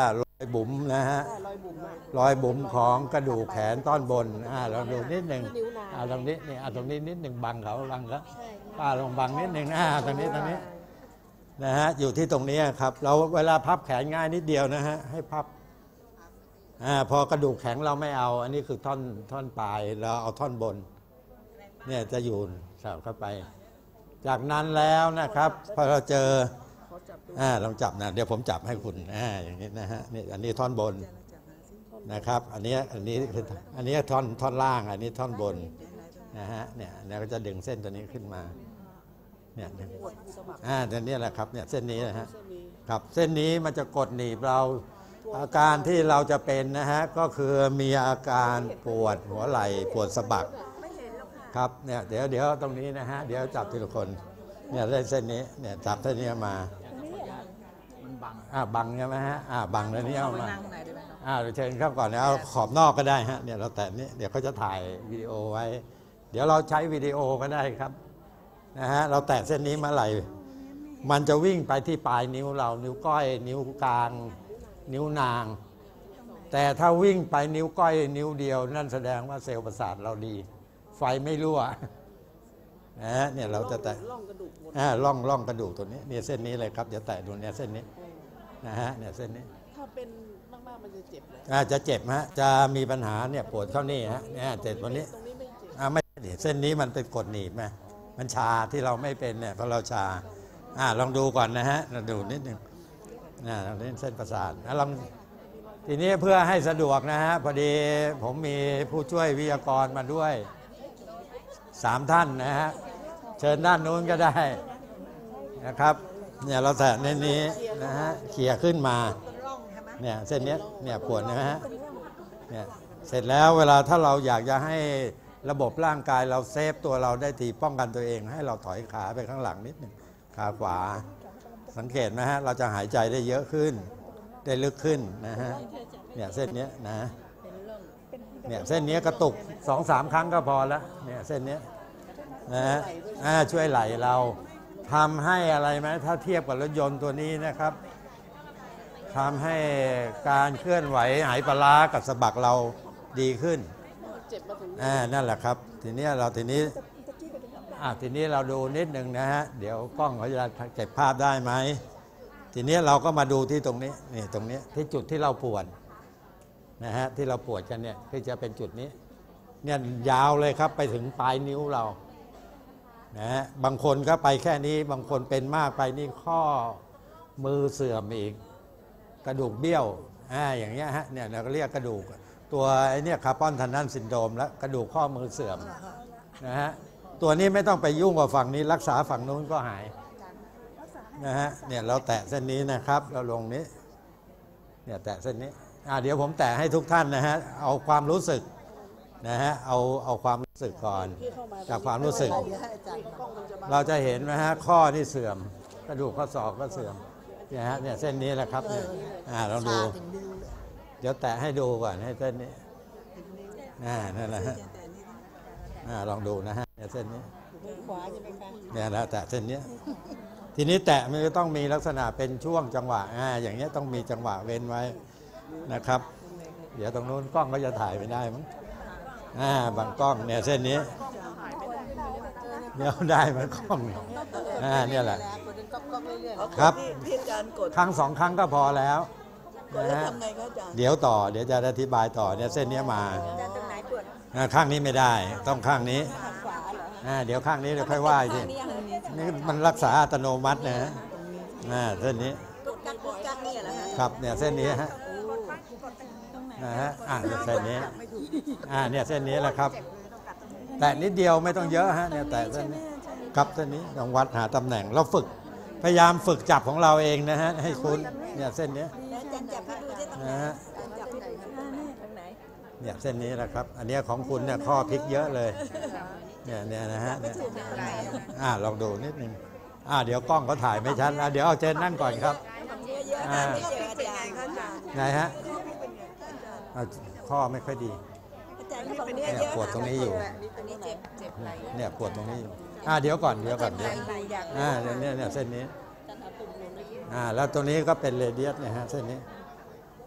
อยบุ๋มนะฮะรอยบุ๋มอะรอยบุ๋มของกระดูกแขนต้อนบนอ่าลองดูนิดหนึ่งนิ้วนางอ่าตรงนี้นี่อ่าตรงนี้นิดหนึ่งบังเขาบังเขาใช่ป้าลงบังนิดหนึ่งอ่าตรงนี้ตรงนี้นะฮะอยู่ที่ตรงนี้ครับเราเวลาพับแขนง่ายนิดเดียวนะฮะให้พับอ่าพอกระดูกแข็งเราไม่เอา อันนี้คือท่อนท่อนปลายเราเอาท่อนบนเนี่ยจะอยู่สาวเข้าไป จากนั้นแล้วนะครับพอเราเจอขอจับดูอ่าลองจับนะเดี๋ยวผมจับให้คุณอ่าอย่างนี้นะฮะนี่อันนี้ท่อนบนนะครับอันนี้อันนี้คืออันนี้ท่อนท่อนล่างอันนี้ท่อนบนนะฮะเนี่ยเราก็จะดึงเส้นตัวนี้ขึ้นมาเนี่ยดึงปวดสะบักอ่าตัวนี้แหละครับเนี่ยเส้นนี้นะฮะเส้นนี้ครับเส้นนี้มันจะกดหนีบเราอาการที่เราจะเป็นนะฮะก็คือมีอาการปวดหัวไหล่ปวดสะบักครับเนี่ยเดี๋ยวเดี๋ยวตรงนี้นะฮะเดี๋ยวจับทีละคนเนี่ยเส้นนี้เนี่ยจับเส้นนี้มามันบังอ่าบังใช่ไหมฮะอ่าบังแล้วนี่เอามานั่งไหนได้ไหมครับอ่าเชิญเข้าก่อนนะเอาขอบนอกก็ได้ฮะเนี่ยเราแตะนี้เดี๋ยวเขาจะถ่ายวิดีโอไว้ เดี๋ยวเราใช้วิดีโอก็ได้ครับนะฮะเราแตะเส้นนี้เมื่อไหร่มันจะวิ่งไปที่ปลายนิ้วเรานิ้วก้อย นิ้วกลาง นิ้วนาง แต่ถ้าวิ่งไปนิ้วก้อยนิ้วเดียว นั่นแสดงว่าเซลล์ประสาทเราดี ไฟไม่รั่วนะฮะเนี่ยเราจะแตะร่องกระดูกหมดอ่าล่องล่องกระดูกตัวนี้เนี่ยเส้นนี้เลยครับเดี๋ยวแตะดูเนี่ยเส้นนี้นะฮะเนี่ยเส้นนี้ถ้าเป็นมากๆมันจะเจ็บเลยอ่าจะเจ็บฮะจะมีปัญหาเนี่ยปวดเข้านี่ฮะเนี่ยเจ็บตรงนี้ตรงนี้ไม่เจ็บอ่าไม่นี่เส้นนี้มันเป็นกดหนีบไหมมันชาที่เราไม่เป็นเนี่ยเพราะเราชาอ่าลองดูก่อนนะฮะเราดูนิดหนึ่งอ่าเราเล่นเส้นประสาทอ่ะลองทีนี้เพื่อให้สะดวกนะฮะพอดีผมมีผู้ช่วยวิทยากรมาด้วยสามท่านนะฮะเชิญด้านนู้นก็ได้นะครับเนี่ยเราแตะในนี้นะฮะเขี่ยขึ้นมาเนี่ยเส้นเนี้ยเนี่ยปวดนะฮะเนี่ยเสร็จแล้วเวลาถ้าเราอยากจะให้ระบบร่างกายเราเซฟตัวเราได้ทีป้องกันตัวเอง ให้เราถอยขาไปข้างหลังนิดหนึ่งขาขวาสังเกตไหมฮะเราจะหายใจได้เยอะขึ้นได้ลึกขึ้นนะฮะเนี่ยเส้นเนี้ยนะเนี่ยเส้นเนี้ยกระตุกสองสามครั้งก็พอแล้วเนี่ยเส้นเนี้ยนะฮะอ่าช่วยไหลเราทำให้อะไรไหมถ้าเทียบกับรถยนต์ตัวนี้นะครับทำให้การเคลื่อนไหวหายปลาร้ากับสะบักเราดีขึ้นเจ็บมาถึงอ่านั่นแหละครับทีนี้เราทีนี้อ่าทีนี้เราดูนิดหนึ่งนะฮะเดี๋ยวกล้องเขาจะเก็บภาพได้ไหมทีนี้เราก็มาดูที่ตรงนี้นี่ตรงนี้ที่จุดที่เราปวดนะฮะที่เราปวดกันเนี่ยที่จะเป็นจุดนี้เนี่ยยาวเลยครับไปถึงปลายนิ้วเรานะฮะบางคนก็ไปแค่นี้บางคนเป็นมากไปนี่ข้อมือเสื่อมอีกกระดูกเบี้ยวอ่าอย่างเงี้ยฮะเนี่ยเราก็เรียกกระดูกตัวไอ้เนี่ยคาร์ปอนทันนันซินโดรมแล้วกระดูกข้อมือเสื่อมนะฮะตัวนี้ไม่ต้องไปยุ่งกับฝั่งนี้รักษาฝั่งนู้นก็หายนะฮะเนี่ยเราแตะเส้นนี้นะครับเราลงนี้เนี่ยแตะเส้นนี้อ่าเดี๋ยวผมแตะให้ทุกท่านนะฮะเอาความรู้สึกนะฮะเอาเอาความรู้สึกก่อนที่เข้ามาจากความรู้สึกกล้องมันจะบังเราจะเห็นนะฮะข้อนี่เสื่อมกระดูกข้อศอกก็เสื่อมเนี่ยฮะเนี่ยเส้นนี้แหละครับเนี่ยอ่าเราดูเดี๋ยวแตะให้ดูก่อนให้เส้นนี้อ่านั่นแหละฮะอ่าลองดูนะฮะเนี่ยเส้นนี้มือขวาใช่ไหมคะเนี่ยนะแตะเส้นนี้ทีนี้แตะมันจะต้องมีลักษณะเป็นช่วงจังหวะอ่าอย่างเงี้ยต้องมีจังหวะเว้นไว้นะครับ เดี๋ยวตรงนู้นกล้องก็จะถ่ายไม่ได้มั้งอ่าบางกล้องเนี่ยเส้นนี้เนี่ยได้ไหมกล้องเนี่ยอ่าเนี่ยแหละ ครับพี่อาจารย์กดครั้งสองครั้งก็พอแล้วกดนะแล้วฮะทำไงคะอาจารย์เดี๋ยวต่อเดี๋ยวจะอธิบายต่อเนี่ยเส้นนี้มาอาจารย์ตรงไหนปวดอ่าข้างนี้ไม่ได้ต้องข้างนี้ข้างขวาเหรออ่าเดี๋ยวข้างนี้เดี๋ยวค่อยว่าอีกทีนี่มันรักษาอัตโนมัตินะฮะอ่าเส้นนี้ปวดกักปวดกักเนี่ยเหรอฮะครับเนี่ยเส้นนี้ฮะนะฮะอ่าเนี่ยเส้นนี้อ่าเนี่ยเส้นนี้แหละครับ แต่นิดเดียวไม่ต้องเยอะฮะเนี่ยแต่เส้นนี้ครับเส้นนี้ลองวัดหาตำแหน่งเราฝึกพยายามฝึกจับของเราเองนะฮะให้คุ้นเนี่ยเส้นนี้แล้วอาจารย์จับให้ดูที่ตรงไหนนะฮะอาจารย์จับให้ดูที่ตรงไหนตรงไหนเนี่ยเส้นนี้แหละครับ อันเนี้ยของคุณเนี่ยข้อพลิกเยอะเลยเนี่ยเนี่ยนะฮะเนี่ยอ่าลองดูนิดนึงอ่าเดี๋ยวกล้องเขาถ่ายไม่ชัดอ่าเดี๋ยวเอาเจนนั่งก่อนครับเยอะๆนะไม่เจออาจารย์คะอาจารย์ไงฮะอ่าข้อไม่ค่อยดีอาจารย์ฝั่งนี้เนี่ยเยอะปวดตรงนี้อยู่อันนี้เจ็บเจ็บไหล่เนี่ยปวดตรงนี้อยู่อ่าเดี๋ยวก่อนเดี๋ยวก่อนเดี๋ยวไหล่อยากอ่าเนี่ยเนี่ยเนี่ยเส้นนี้อ่าแล้วตัวนี้ก็เป็นเรเดียสเนี่ยฮะเส้นนี้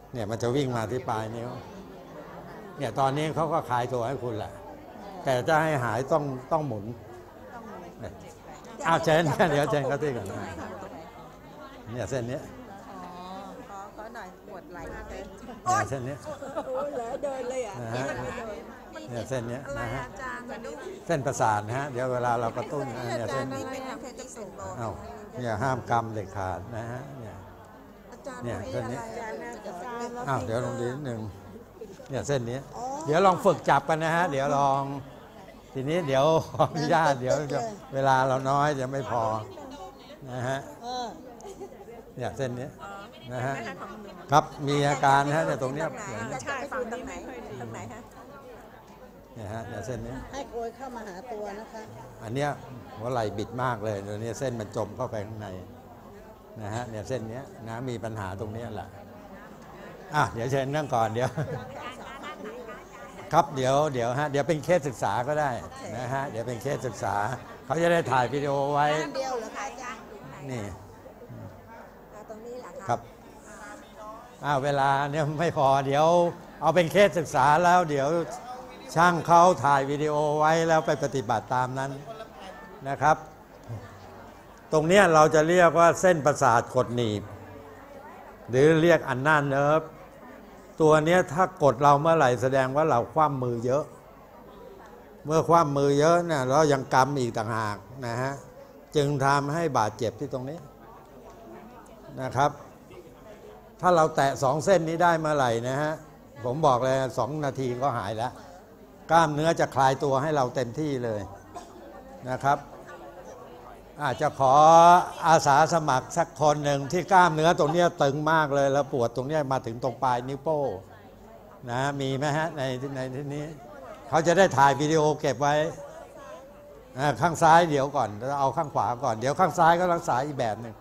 เนี่ยมันจะวิ่งมาที่ปลายนิ้วเนี่ยตอนนี้เขาก็คลายตัวให้คุณแหละแต่จะให้หายต้องต้องหมุนเนี่ยอ้าวเชนเดี๋ยวเชนเขาที่ก่อนนะเนี่ยเส้นนี้อ๋อขอขอหน่อยปวดไหล่เลยเนี่ยเส้นนี้โอ้ยเหลือเดินเลยอ่ะนะฮะเนี่ยเส้นนี้นะฮะอาจารย์มันดูเส้นประสาทนะฮะเดี๋ยวเวลาเรากระตุ้นนะเนี่ยเส้นนี่เป็นเพนิสินโบเอ้าเนี่ยห้ามกำเด็ดขาดนะฮะเนี่ยอาจารย์เนี่ยเส้นนี้อาจารย์นะอาจารย์อ้าวเดี๋ยวลองดีนิดหนึ่งเนี่ยเส้นนี้ เดี๋ยวลองฝึกจับกันนะฮะเดี๋ยวลองทีนี้เดี๋ยวขออนุญาตเดี๋ยวจะเวลาเราน้อยจะไม่พอนะฮะเนี่ยเส้นนี้นะฮะครับมีอาการนะฮะเนี่ยตรงเนี้ยจะใช่ฟังตรงไหนตรงไหนฮะเนี่ยฮะเนี่ยเส้นนี้ให้โกยเข้ามาหาตัวนะคะอันเนี้ยหัวไหล่บิดมากเลยเดี๋ยวนี้เส้นมันจมเข้าไปข้างในนะฮะเนี่ยเส้นเนี้ยนะมีปัญหาตรงเนี้ยแหละอ่ะเดี๋ยวเชิญนั่งก่อนเดี๋ยวครับเดี๋ยวเดี๋ยวฮะเดี๋ยวเป็นเคสศึกษาก็ได้นะฮะเดี๋ยวเป็นเคสศึกษาเขาจะได้ถ่ายวิดีโอไว้เดียวเหรอคะอาจารย์นี่ตรงนี้แหละครับอ้าวเวลาเนี่ยไม่พอเดี๋ยวเอาเป็นเคสศึกษาแล้วเดี๋ยวช่างเขาถ่ายวิดีโอไว้แล้วไปปฏิบัติตามนั้นนะครับ ตรงเนี้ยเราจะเรียกว่าเส้นประสาทกดหนีบหรือเรียกอันน่าเนิร์ฟตัวเนี้ยถ้ากดเราเมื่อไหร่แสดงว่าเราคว่ำมือเยอะ เมื่อคว่ำมือเยอะเนี่ยเรายังกำอีกต่างหากนะฮะจึงทำให้บาดเจ็บที่ตรงนี้นะครับถ้าเราแตะสองเส้นนี้ได้เมื่อไหร่นะฮะผมบอกเลยสองนาทีก็หายแล้วกล้ามเนื้อจะคลายตัวให้เราเต็มที่เลยนะครับอาจจะขออาสาสมัครสักคนหนึ่งที่กล้ามเนื้อตรงนี้ตึงมากเลยแล้วปวดตรงนี้มาถึงตรงปลายนิ้วโป้นะมีไหมฮะในในที่นี้เขาจะได้ถ่ายวิดีโอเก็บไว้ข้างซ้ายเดี๋ยวก่อนแล้วเอาข้างขวาก่อนเดี๋ยวข้างซ้ายก็รักษาอีกแบบหนึ่ง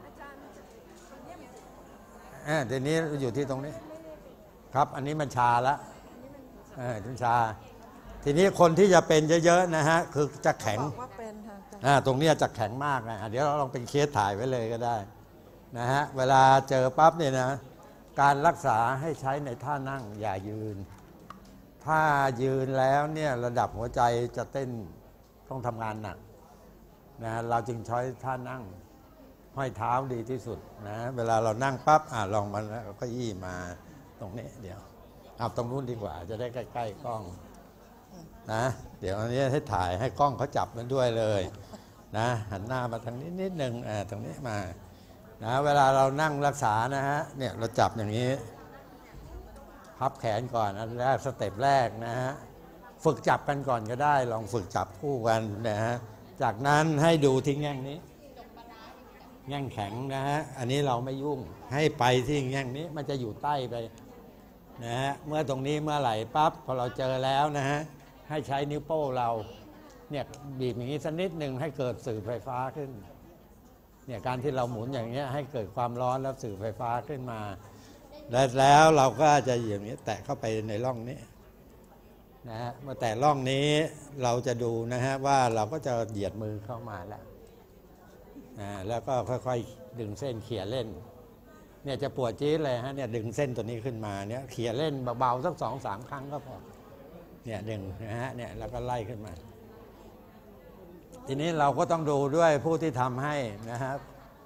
เดี๋ยวนี้อยู่ที่ตรงนี้ครับอันนี้มันชาแล้วทุนชาทีนี้คนที่จะเป็นเยอะๆนะฮะคือจะแข็งบอกว่าเป็นค่ะอ่าตรงนี้จะแข็งมากนะเดี๋ยวเราลองเป็นเคสถ่ายไว้เลยก็ได้นะฮะเวลาเจอปั๊บเนี่ยนะการรักษาให้ใช้ในท่านั่งอย่ายืนถ้ายืนแล้วเนี่ยระดับหัวใจจะเต้นต้องทำงานหนักนะเราจึงใช้ท่านั่งห้อยเท้าดีที่สุดนะเวลาเรานั่งปั๊บอ่าลองมาแล้วก็ยี่มาตรงนี้เดี๋ยวเอาตรงนู้นดีกว่าจะได้ใกล้ๆกล้องนะเดี๋ยวอันนี้ให้ถ่ายให้กล้องเขาจับมันด้วยเลยนะหันหน้ามาทางนี้นิดนึงอ่าตรงนี้มานะเวลาเรานั่งรักษานะฮะเนี่ยเราจับอย่างนี้พับแขนก่อนอันแรกสเต็ปแรกนะฮะฝึกจับกันก่อนก็ได้ลองฝึกจับคู่กันนะฮะจากนั้นให้ดูที่แง่งนี้แง่งแข็งนะฮะอันนี้เราไม่ยุ่งให้ไปที่แง่งนี้มันจะอยู่ใต้ไปนะฮะเมื่อตรงนี้เมื่อไหร่ปั๊บพอเราเจอแล้วนะฮะให้ใช้นิ้วโป้เราเนี่ยบีบอย่างนี้สักนิดหนึ่งให้เกิดสื่อไฟฟ้าขึ้นเนี่ยการที่เราหมุนอย่างเงี้ยให้เกิดความร้อนแล้วสื่อไฟฟ้าขึ้นมาแล้วเราก็จะอย่างนี้แตะเข้าไปในร่องนี้นะฮะเมื่อแตะร่องนี้เราจะดูนะฮะว่าเราก็จะเหยียดมือเข้ามาแล้วนะแล้วก็ค่อยๆดึงเส้นเขี่ยเล่นเนี่ยจะปวดจี๊ดเลยฮะเนี่ยดึงเส้นตัวนี้ขึ้นมาเนี่ยเขี่ยเล่นเบาๆสักสองสามครั้งก็พอเนี่ยดึงนะฮะเนี่ยแล้วก็ไล่ขึ้นมาทีนี้เราก็ต้องดูด้วยผู้ที่ทำให้นะครับ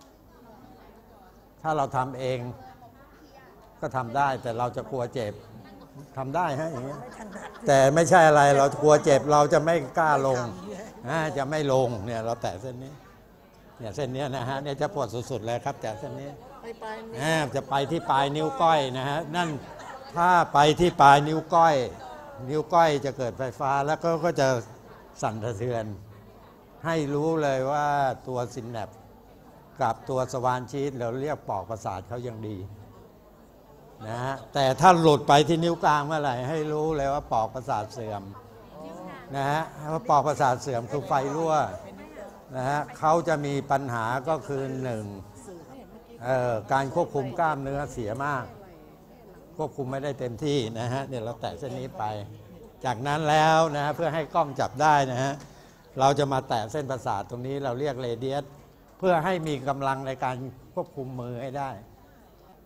ถ้าเราทำเองก็ทำได้แต่เราจะกลัวเจ็บทำได้ฮะอย่างเงี้ยแต่ไม่ใช่อะไรเรากลัวเจ็บเราจะไม่กล้าลงจะไม่ลงเนี่ยเราแตะเส้นนี้เนี่ยเส้นนี้นะฮะเนี่ยจะปวดสุดๆเลยครับแตะเส้นนี้จะไปที่ปลายนิ้วก้อยนะฮะนั่นถ้าไปที่ปลายนิ้วก้อยนิ้วก้อยจะเกิดไฟฟ้าแล้วก็ก็จะสั่นสะเทือนให้รู้เลยว่าตัวซินแนปกับตัวสวานชีทเราเรียกปอกประสาทเขายังดีนะฮะแต่ถ้าหลุดไปที่นิ้วกลางเมื่อไหร่ให้รู้เลยว่าปอกประสาทเสื่อมนะฮะเพราะปอกประสาทเสื่อมคือไฟรั่วนะฮะเขาจะมีปัญหาก็คือหนึ่งการควบคุมกล้ามเนื้อเสียมากควบคุมไม่ได้เต็มที่นะฮะเนี่ยเราแตะเส้นนี้ไปจากนั้นแล้วนะฮะเพื่อให้กล้องจับได้นะฮะเราจะมาแตะเส้นประสาทตรงนี้เราเรียกเรเดียสเพื่อให้มีกำลังในการควบคุมมือให้ได้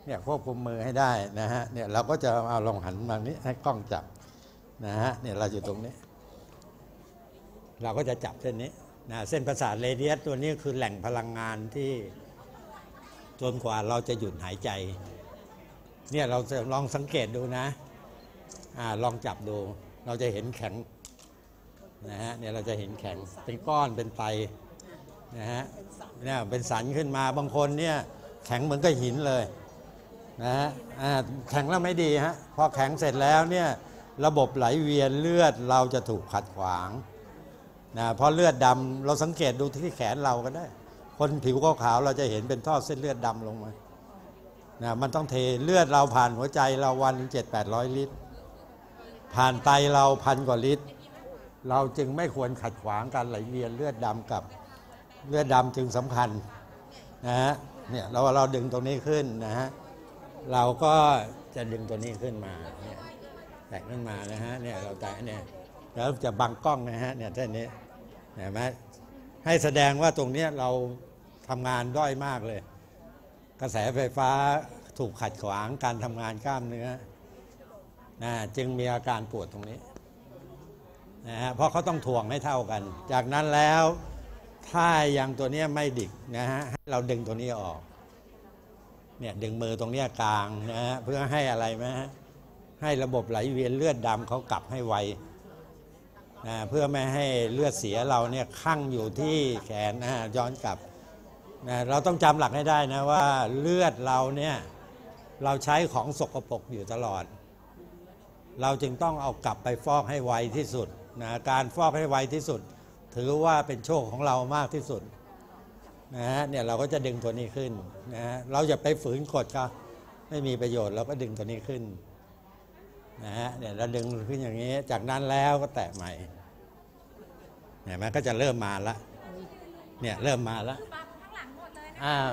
เนี่ยควบคุมมือให้ได้นะฮะเนี่ยเราก็จะเอาลองหันมานี้ให้กล้องจับนะฮะเนี่ยเราอยู่ตรงนี้เราก็จะจับเส้นนี้นะเส้นประสาทเรเดียสตัวนี้คือแหล่งพลังงานที่จนกว่าเราจะหยุดหายใจเนี่ยเราจะลองสังเกตดูนะอ่าลองจับดูเราจะเห็นแข็งนะฮะเนี่ยเราจะเห็นแข็งเป็นก้อนเป็นไตนะฮะเนี่ยเป็นสันขึ้นมาบางคนเนี่ยแข็งเหมือนกับหินเลยนะฮะอ่าแข็งแล้วไม่ดีฮะพอแข็งเสร็จแล้วเนี่ยระบบไหลเวียนเลือดเราจะถูกขัดขวางนะเพราะเลือดดำเราสังเกตดูที่แขนเราก็ได้คนผิวขาวๆเราจะเห็นเป็นท่อเส้นเลือดดำลงมานะมันต้องเทเลือดเราผ่านหัวใจเราวันเจ็ดแปดร้อยลิตรผ่านไตเราพันกว่าลิตรเราจึงไม่ควรขัดขวางการไหลเวียนเลือดดำกับเลือดดำจึงสำคัญนะฮะเนี่ยเราเราดึงตรงนี้ขึ้นนะฮะเราก็จะดึงตัวนี้ขึ้นมาเนี่ยแตะขึ้นมานะฮะเนี่ยเราแตะเนี่ยแล้วจะบังกล้องนะฮะเนี่ยเส้นนี้เห็นไหมให้แสดงว่าตรงนี้เราทำงานด้อยมากเลยกระแสไฟฟ้าถูกขัดขวางการทำงานกล้ามเนื้อนะจึงมีอาการปวดตรงนี้นะฮะเพราะเขาต้องถ่วงให้เท่ากันจากนั้นแล้วถ้ายังตัวนี้ไม่ดิกนะฮะให้เราดึงตัวนี้ออกเนี่ยดึงมือตรงนี้กลางนะฮะเพื่อให้อะไรไหมฮะให้ระบบไหลเวียนเลือดดำเขากลับให้ไวนะเพื่อไม่ให้เลือดเสียเราเนี่ยคั่งอยู่ที่แขนนะย้อนกลับนะเราต้องจำหลักให้ได้นะว่าเลือดเราเนี่ยเราใช้ของสกปรกอยู่ตลอดเราจึงต้องเอากลับไปฟอกให้ไวที่สุดนะการฟอกให้ไวที่สุดถือว่าเป็นโชคของเรามากที่สุดนะฮะเนี่ยเราก็จะดึงตัวนี้ขึ้นนะฮะเราอย่าไปฝืนกดก็ไม่มีประโยชน์เราก็ดึงตัวนี้ขึ้นนะฮะเนี่ยเราดึงขึ้นอย่างนี้จากนั้นแล้วก็แตะใหม่เนี่ยมันก็จะเริ่มมาละเนี่ยเริ่มมาละอ่า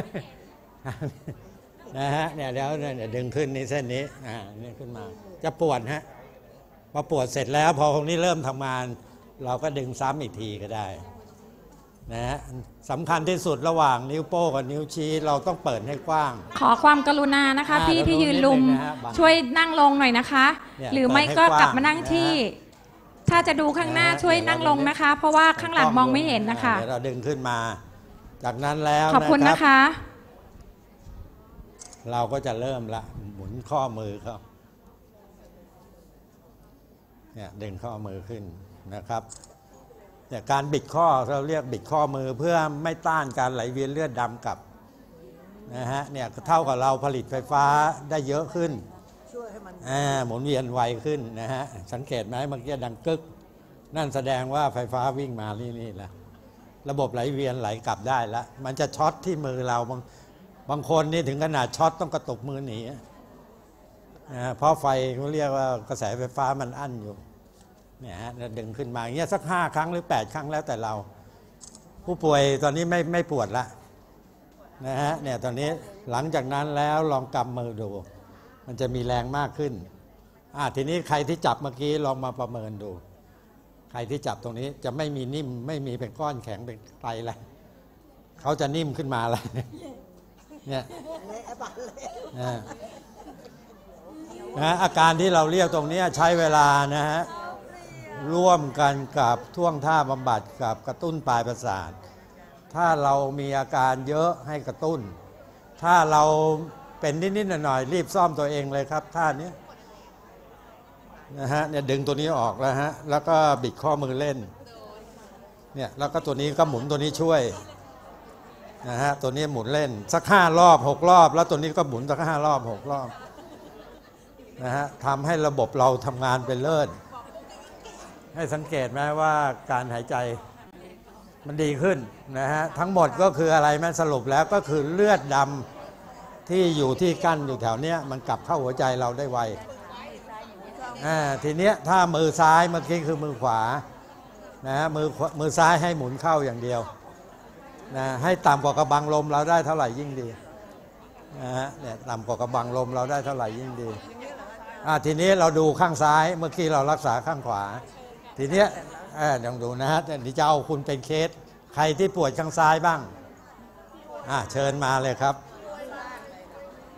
นะฮะเนี่ยแล้วเนี่ยดึงขึ้นนี่เส้นนี้อ่านี่ขึ้นมาจะปวดฮะพอปวดเสร็จแล้วพอตรงนี้เริ่มทำงานเราก็ดึงซ้ำอีกทีก็ได้นะฮะสำคัญที่สุดระหว่างนิ้วโป้งกับนิ้วชี้เราต้องเปิดให้กว้างขอความกรุณานะคะพี่ที่ยืนลุมช่วยนั่งลงหน่อยนะคะหรือไม่ก็กลับมานั่งที่ถ้าจะดูข้างหน้าช่วยนั่งลงนะคะเพราะว่าข้างหลังมองไม่เห็นนะคะเดี๋ยวเราดึงขึ้นมาจากนั้นแล้วขอบคุณนะคะเราก็จะเริ่มละหมุนข้อมือเขาเนี่ยดึงข้อมือขึ้นนะครับเนี่ยการบิดข้อเราเรียกบิดข้อมือเพื่อไม่ต้านการไหลเวียนเลือดดำกลับนะฮะเนี่ยเท่ากับเราผลิตไฟฟ้าได้เยอะขึ้นช่วยให้มันอ่าหมุนเวียนไวขึ้นนะฮะสังเกตไหมเมื่อกี้ดังกึกนั่นแสดงว่าไฟฟ้าวิ่งมานี่นี่แหละระบบไหลเวียนไหลกลับได้แล้วมันจะช็อตที่มือเราบางบางคนนี่ถึงขนาดช็อตต้องกระตุกมือหนีนะเพราะไฟเขาเรียกว่ากระแสไฟฟ้ามันอั้นอยู่เนี่ยฮะดึงขึ้นมาอย่างเงี้ยสักห้าครั้งหรือแปดครั้งแล้วแต่เราผู้ป่วยตอนนี้ไม่ไม่ปวดละนะฮะเนี่ยตอนนี้หลังจากนั้นแล้วลองกำมือดูมันจะมีแรงมากขึ้นอ่าทีนี้ใครที่จับเมื่อกี้ลองมาประเมินดูใครที่จับตรงนี้จะไม่มีนิ่มไม่มีเป็นก้อนแข็งเป็นไตแล้วเขาจะนิ่มขึ้นมาแล้วเนี่ยนะอาการที่เราเรียกตรงนี้ใช้เวลานะฮะร่วมกันกับท่วงท่าบำบัดกับกระตุ้นปลายประสาทถ้าเรามีอาการเยอะให้กระตุ้นถ้าเราเป็นนิดๆหน่อยๆรีบซ่อมตัวเองเลยครับท่านี้นะฮะเนี่ยดึงตัวนี้ออกแล้วฮะแล้วก็บิดข้อมือเล่นเนี่ยแล้วก็ตัวนี้ก็หมุนตัวนี้ช่วยนะฮะตัวนี้หมุนเล่นสักห้ารอบหกรอบแล้วตัวนี้ก็หมุนสักห้ารอบหกรอบนะฮะทำให้ระบบเราทำงานเป็นเลิศให้สังเกตไหมว่าการหายใจมันดีขึ้นนะฮะทั้งหมดก็คืออะไรแม่สรุปแล้วก็คือเลือดดำที่อยู่ที่กั้นอยู่แถวเนี้ยมันกลับเข้าหัวใจเราได้ไวอ่าทีเนี้ยถ้ามือซ้ายเมื่อกี้คือมือขวานะฮะมือมือซ้ายให้หมุนเข้าอย่างเดียวนะให้ต่ำกว่ากระบังลมเราได้เท่าไหร่ยิ่งดีนะฮะเนี่ยต่ำกว่ากระบังลมเราได้เท่าไหร่ยิ่งดีอ่าทีนี้เราดูข้างซ้ายเมื่อกี้เรารักษาข้างขวาทีเนี้ยเออลองดูนะฮะเดี๋ยวจะเอาคุณเป็นเคสใครที่ปวดข้างซ้ายบ้างอ่าเชิญมาเลยครับ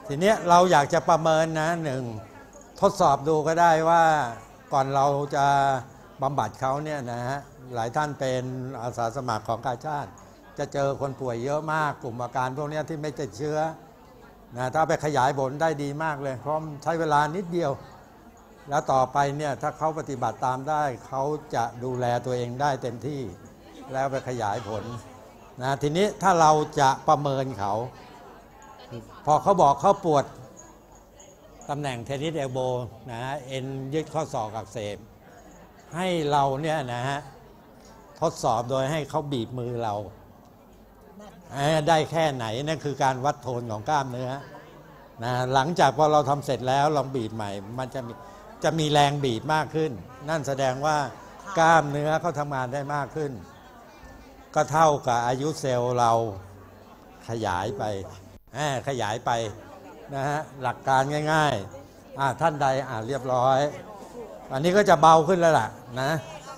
ทีเนี้ยเราอยากจะประเมินนะหนึ่งทดสอบดูก็ได้ว่าก่อนเราจะบำบัดเขาเนี่ยนะฮะหลายท่านเป็นอาสาสมัครของกาชาติจะเจอคนป่วยเยอะมากกลุ่มอาการพวกนี้ที่ไม่ติดเชื้อนะถ้าไปขยายผลได้ดีมากเลยเพราะใช้เวลานิดเดียวแล้วต่อไปเนี่ยถ้าเขาปฏิบัติตามได้เขาจะดูแลตัวเองได้เต็มที่แล้วไปขยายผลนะทีนี้ถ้าเราจะประเมินเขาพอเขาบอกเขาปวดตำแหน่งเทนนิสเอลโบนะเอ็นยึดข้อศอกอักเสบให้เราเนี่ยนะฮะทดสอบโดยให้เขาบีบมือเราได้แค่ไหนนั่นคือการวัดโทนของกล้ามเนื้อนะหลังจากพอเราทำเสร็จแล้วลองบีบใหม่มันจะมีจะมีแรงบีบมากขึ้นนั่นแสดงว่ากล้ามเนื้อเขาทำงานได้มากขึ้นก็เท่ากับอายุเซลล์เราขยายไปขยายไปนะฮะหลักการง่ายๆท่านใดอ่าเรียบร้อยอันนี้ก็จะเบาขึ้นแล้วล่ะนะ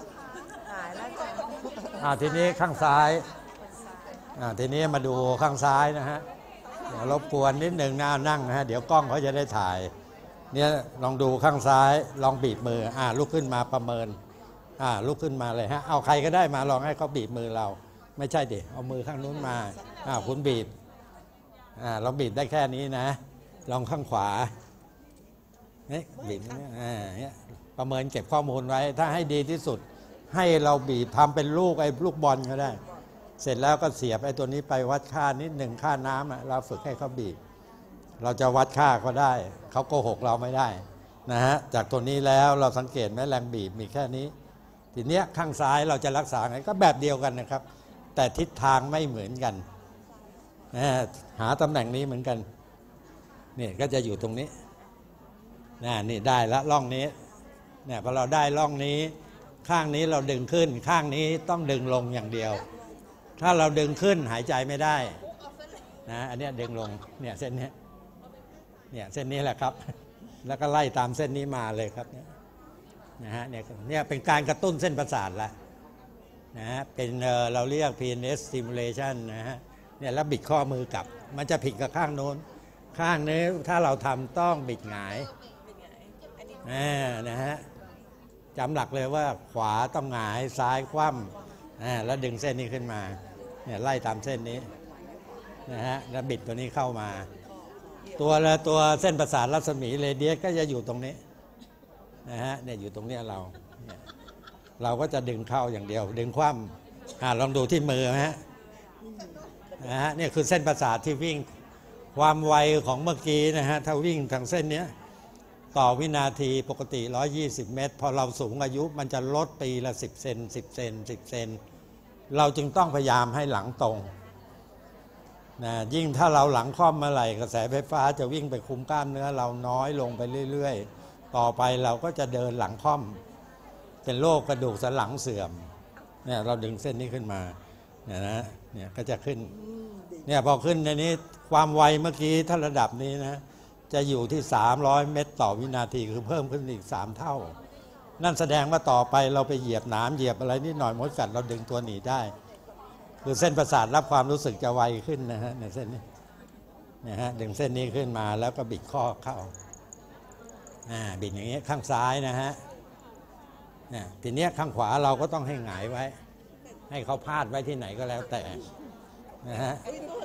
อ่าทีนี้ข้างซ้ายอ่าทีนี้มาดูข้างซ้ายนะฮะรบกวนนิดหนึ่งนะนั่งนะฮะเดี๋ยวกล้องเขาจะได้ถ่ายเนี่ยลองดูข้างซ้ายลองบีบมืออ่าลุกขึ้นมาประเมินอ่าลุกขึ้นมาเลยฮะเอาใครก็ได้มาลองให้เขาบีบมือเราไม่ใช่ดิเอามือข้างนู้นมาอ่าคุณบีบอ่าลองบีบได้แค่นี้นะลองข้างขวาเนี่ยบีบอ่าเนี่ยประเมินเก็บข้อมูลไว้ถ้าให้ดีที่สุดให้เราบีบทำเป็นลูกไอ้ลูกบอลก็ได้เสร็จแล้วก็เสียบไอ้ตัวนี้ไปวัดค่านิดหนึ่งค่าน้ำเราฝึกให้เขาบีบเราจะวัดค่าเขาได้เขาโกหกเราไม่ได้นะฮะจากตัวนี้แล้วเราสังเกตไหมแรงบีบมีแค่นี้ทีเนี้ยข้างซ้ายเราจะรักษาไงก็แบบเดียวกันนะครับแต่ทิศทางไม่เหมือนกันหาตำแหน่งนี้เหมือนกันนี่ก็จะอยู่ตรงนี้นะนี่ได้ละร่องนี้เนี่ยพอเราได้ร่องนี้ข้างนี้เราดึงขึ้นข้างนี้ต้องดึงลงอย่างเดียวถ้าเราดึงขึ้นหายใจไม่ได้นะอันนี้ดึงลงเนี่ยเส้นนี้เนี่ยเส้นนี้แหละครับแล้วก็ไล่ตามเส้นนี้มาเลยครับเนี่ยนะฮะเนี่ยเนี่ยเป็นการกระตุ้นเส้นประสาทละนะฮะเป็นเอ่อเราเรียก พี เอ็น เอส stimulation นะฮะเนี่ยแล้วบิดข้อมือกลับมันจะผิดกับข้างโน้นข้างนี้ถ้าเราทำต้องบิดหงายอ่านะฮะจำหลักเลยว่าขวาต้องหงายซ้ายคว่ำอ่าแล้วดึงเส้นนี้ขึ้นมาเนี่ยไล่ตามเส้นนี้นะฮะแล้วบิดตัวนี้เข้ามาตัวละตัวเส้นประสาทรัศมีเรเดียสก็จะอยู่ตรงนี้นะฮะเนี่ยอยู่ตรงนี้เราเนี่ยเราก็จะดึงเข้าอย่างเดียวดึงคว่ำอ่าลองดูที่มือฮะนะฮะเนี่ยคือเส้นประสาทที่วิ่งความไวของเมื่อกี้นะฮะถ้าวิ่งทางเส้นนี้ต่อวินาทีปกติหนึ่งร้อยยี่สิบเมตรพอเราสูงอายุมันจะลดปีละสิบเซนสิบเซนสิบเซนเราจึงต้องพยายามให้หลังตรงนะยิ่งถ้าเราหลังค่อมเมื่อไหร่กระแสไฟฟ้าจะวิ่งไปคุมกล้ามเนื้อเราน้อยลงไปเรื่อยๆต่อไปเราก็จะเดินหลังค่อมเป็นโรคกระดูกสันหลังเสื่อมเนี่ยเราดึงเส้นนี้ขึ้นมาเนี่ยนะเนี่ยก็จะขึ้นเนี่ยพอขึ้นในนี้ความไวเมื่อกี้ถ้าระดับนี้นะจะอยู่ที่สามร้อยเมตรต่อวินาทีคือเพิ่มขึ้นอีกสามเท่านั่นแสดงว่าต่อไปเราไปเหยียบหนามเหยียบอะไรนิดหน่อยมดกัดเราดึงตัวหนีได้คือเส้นประสาทรับความรู้สึกจะไวขึ้นนะฮะในเส้นนี้นะฮะดึงเส้นนี้ขึ้นมาแล้วก็บิดข้อเข้าอ่าบิดอย่างนี้ข้างซ้ายนะฮะเนี่ยทีเนี้ยข้างขวาเราก็ต้องให้หงายไว้ให้เขาพาดไว้ที่ไหนก็แล้วแต่นะฮะ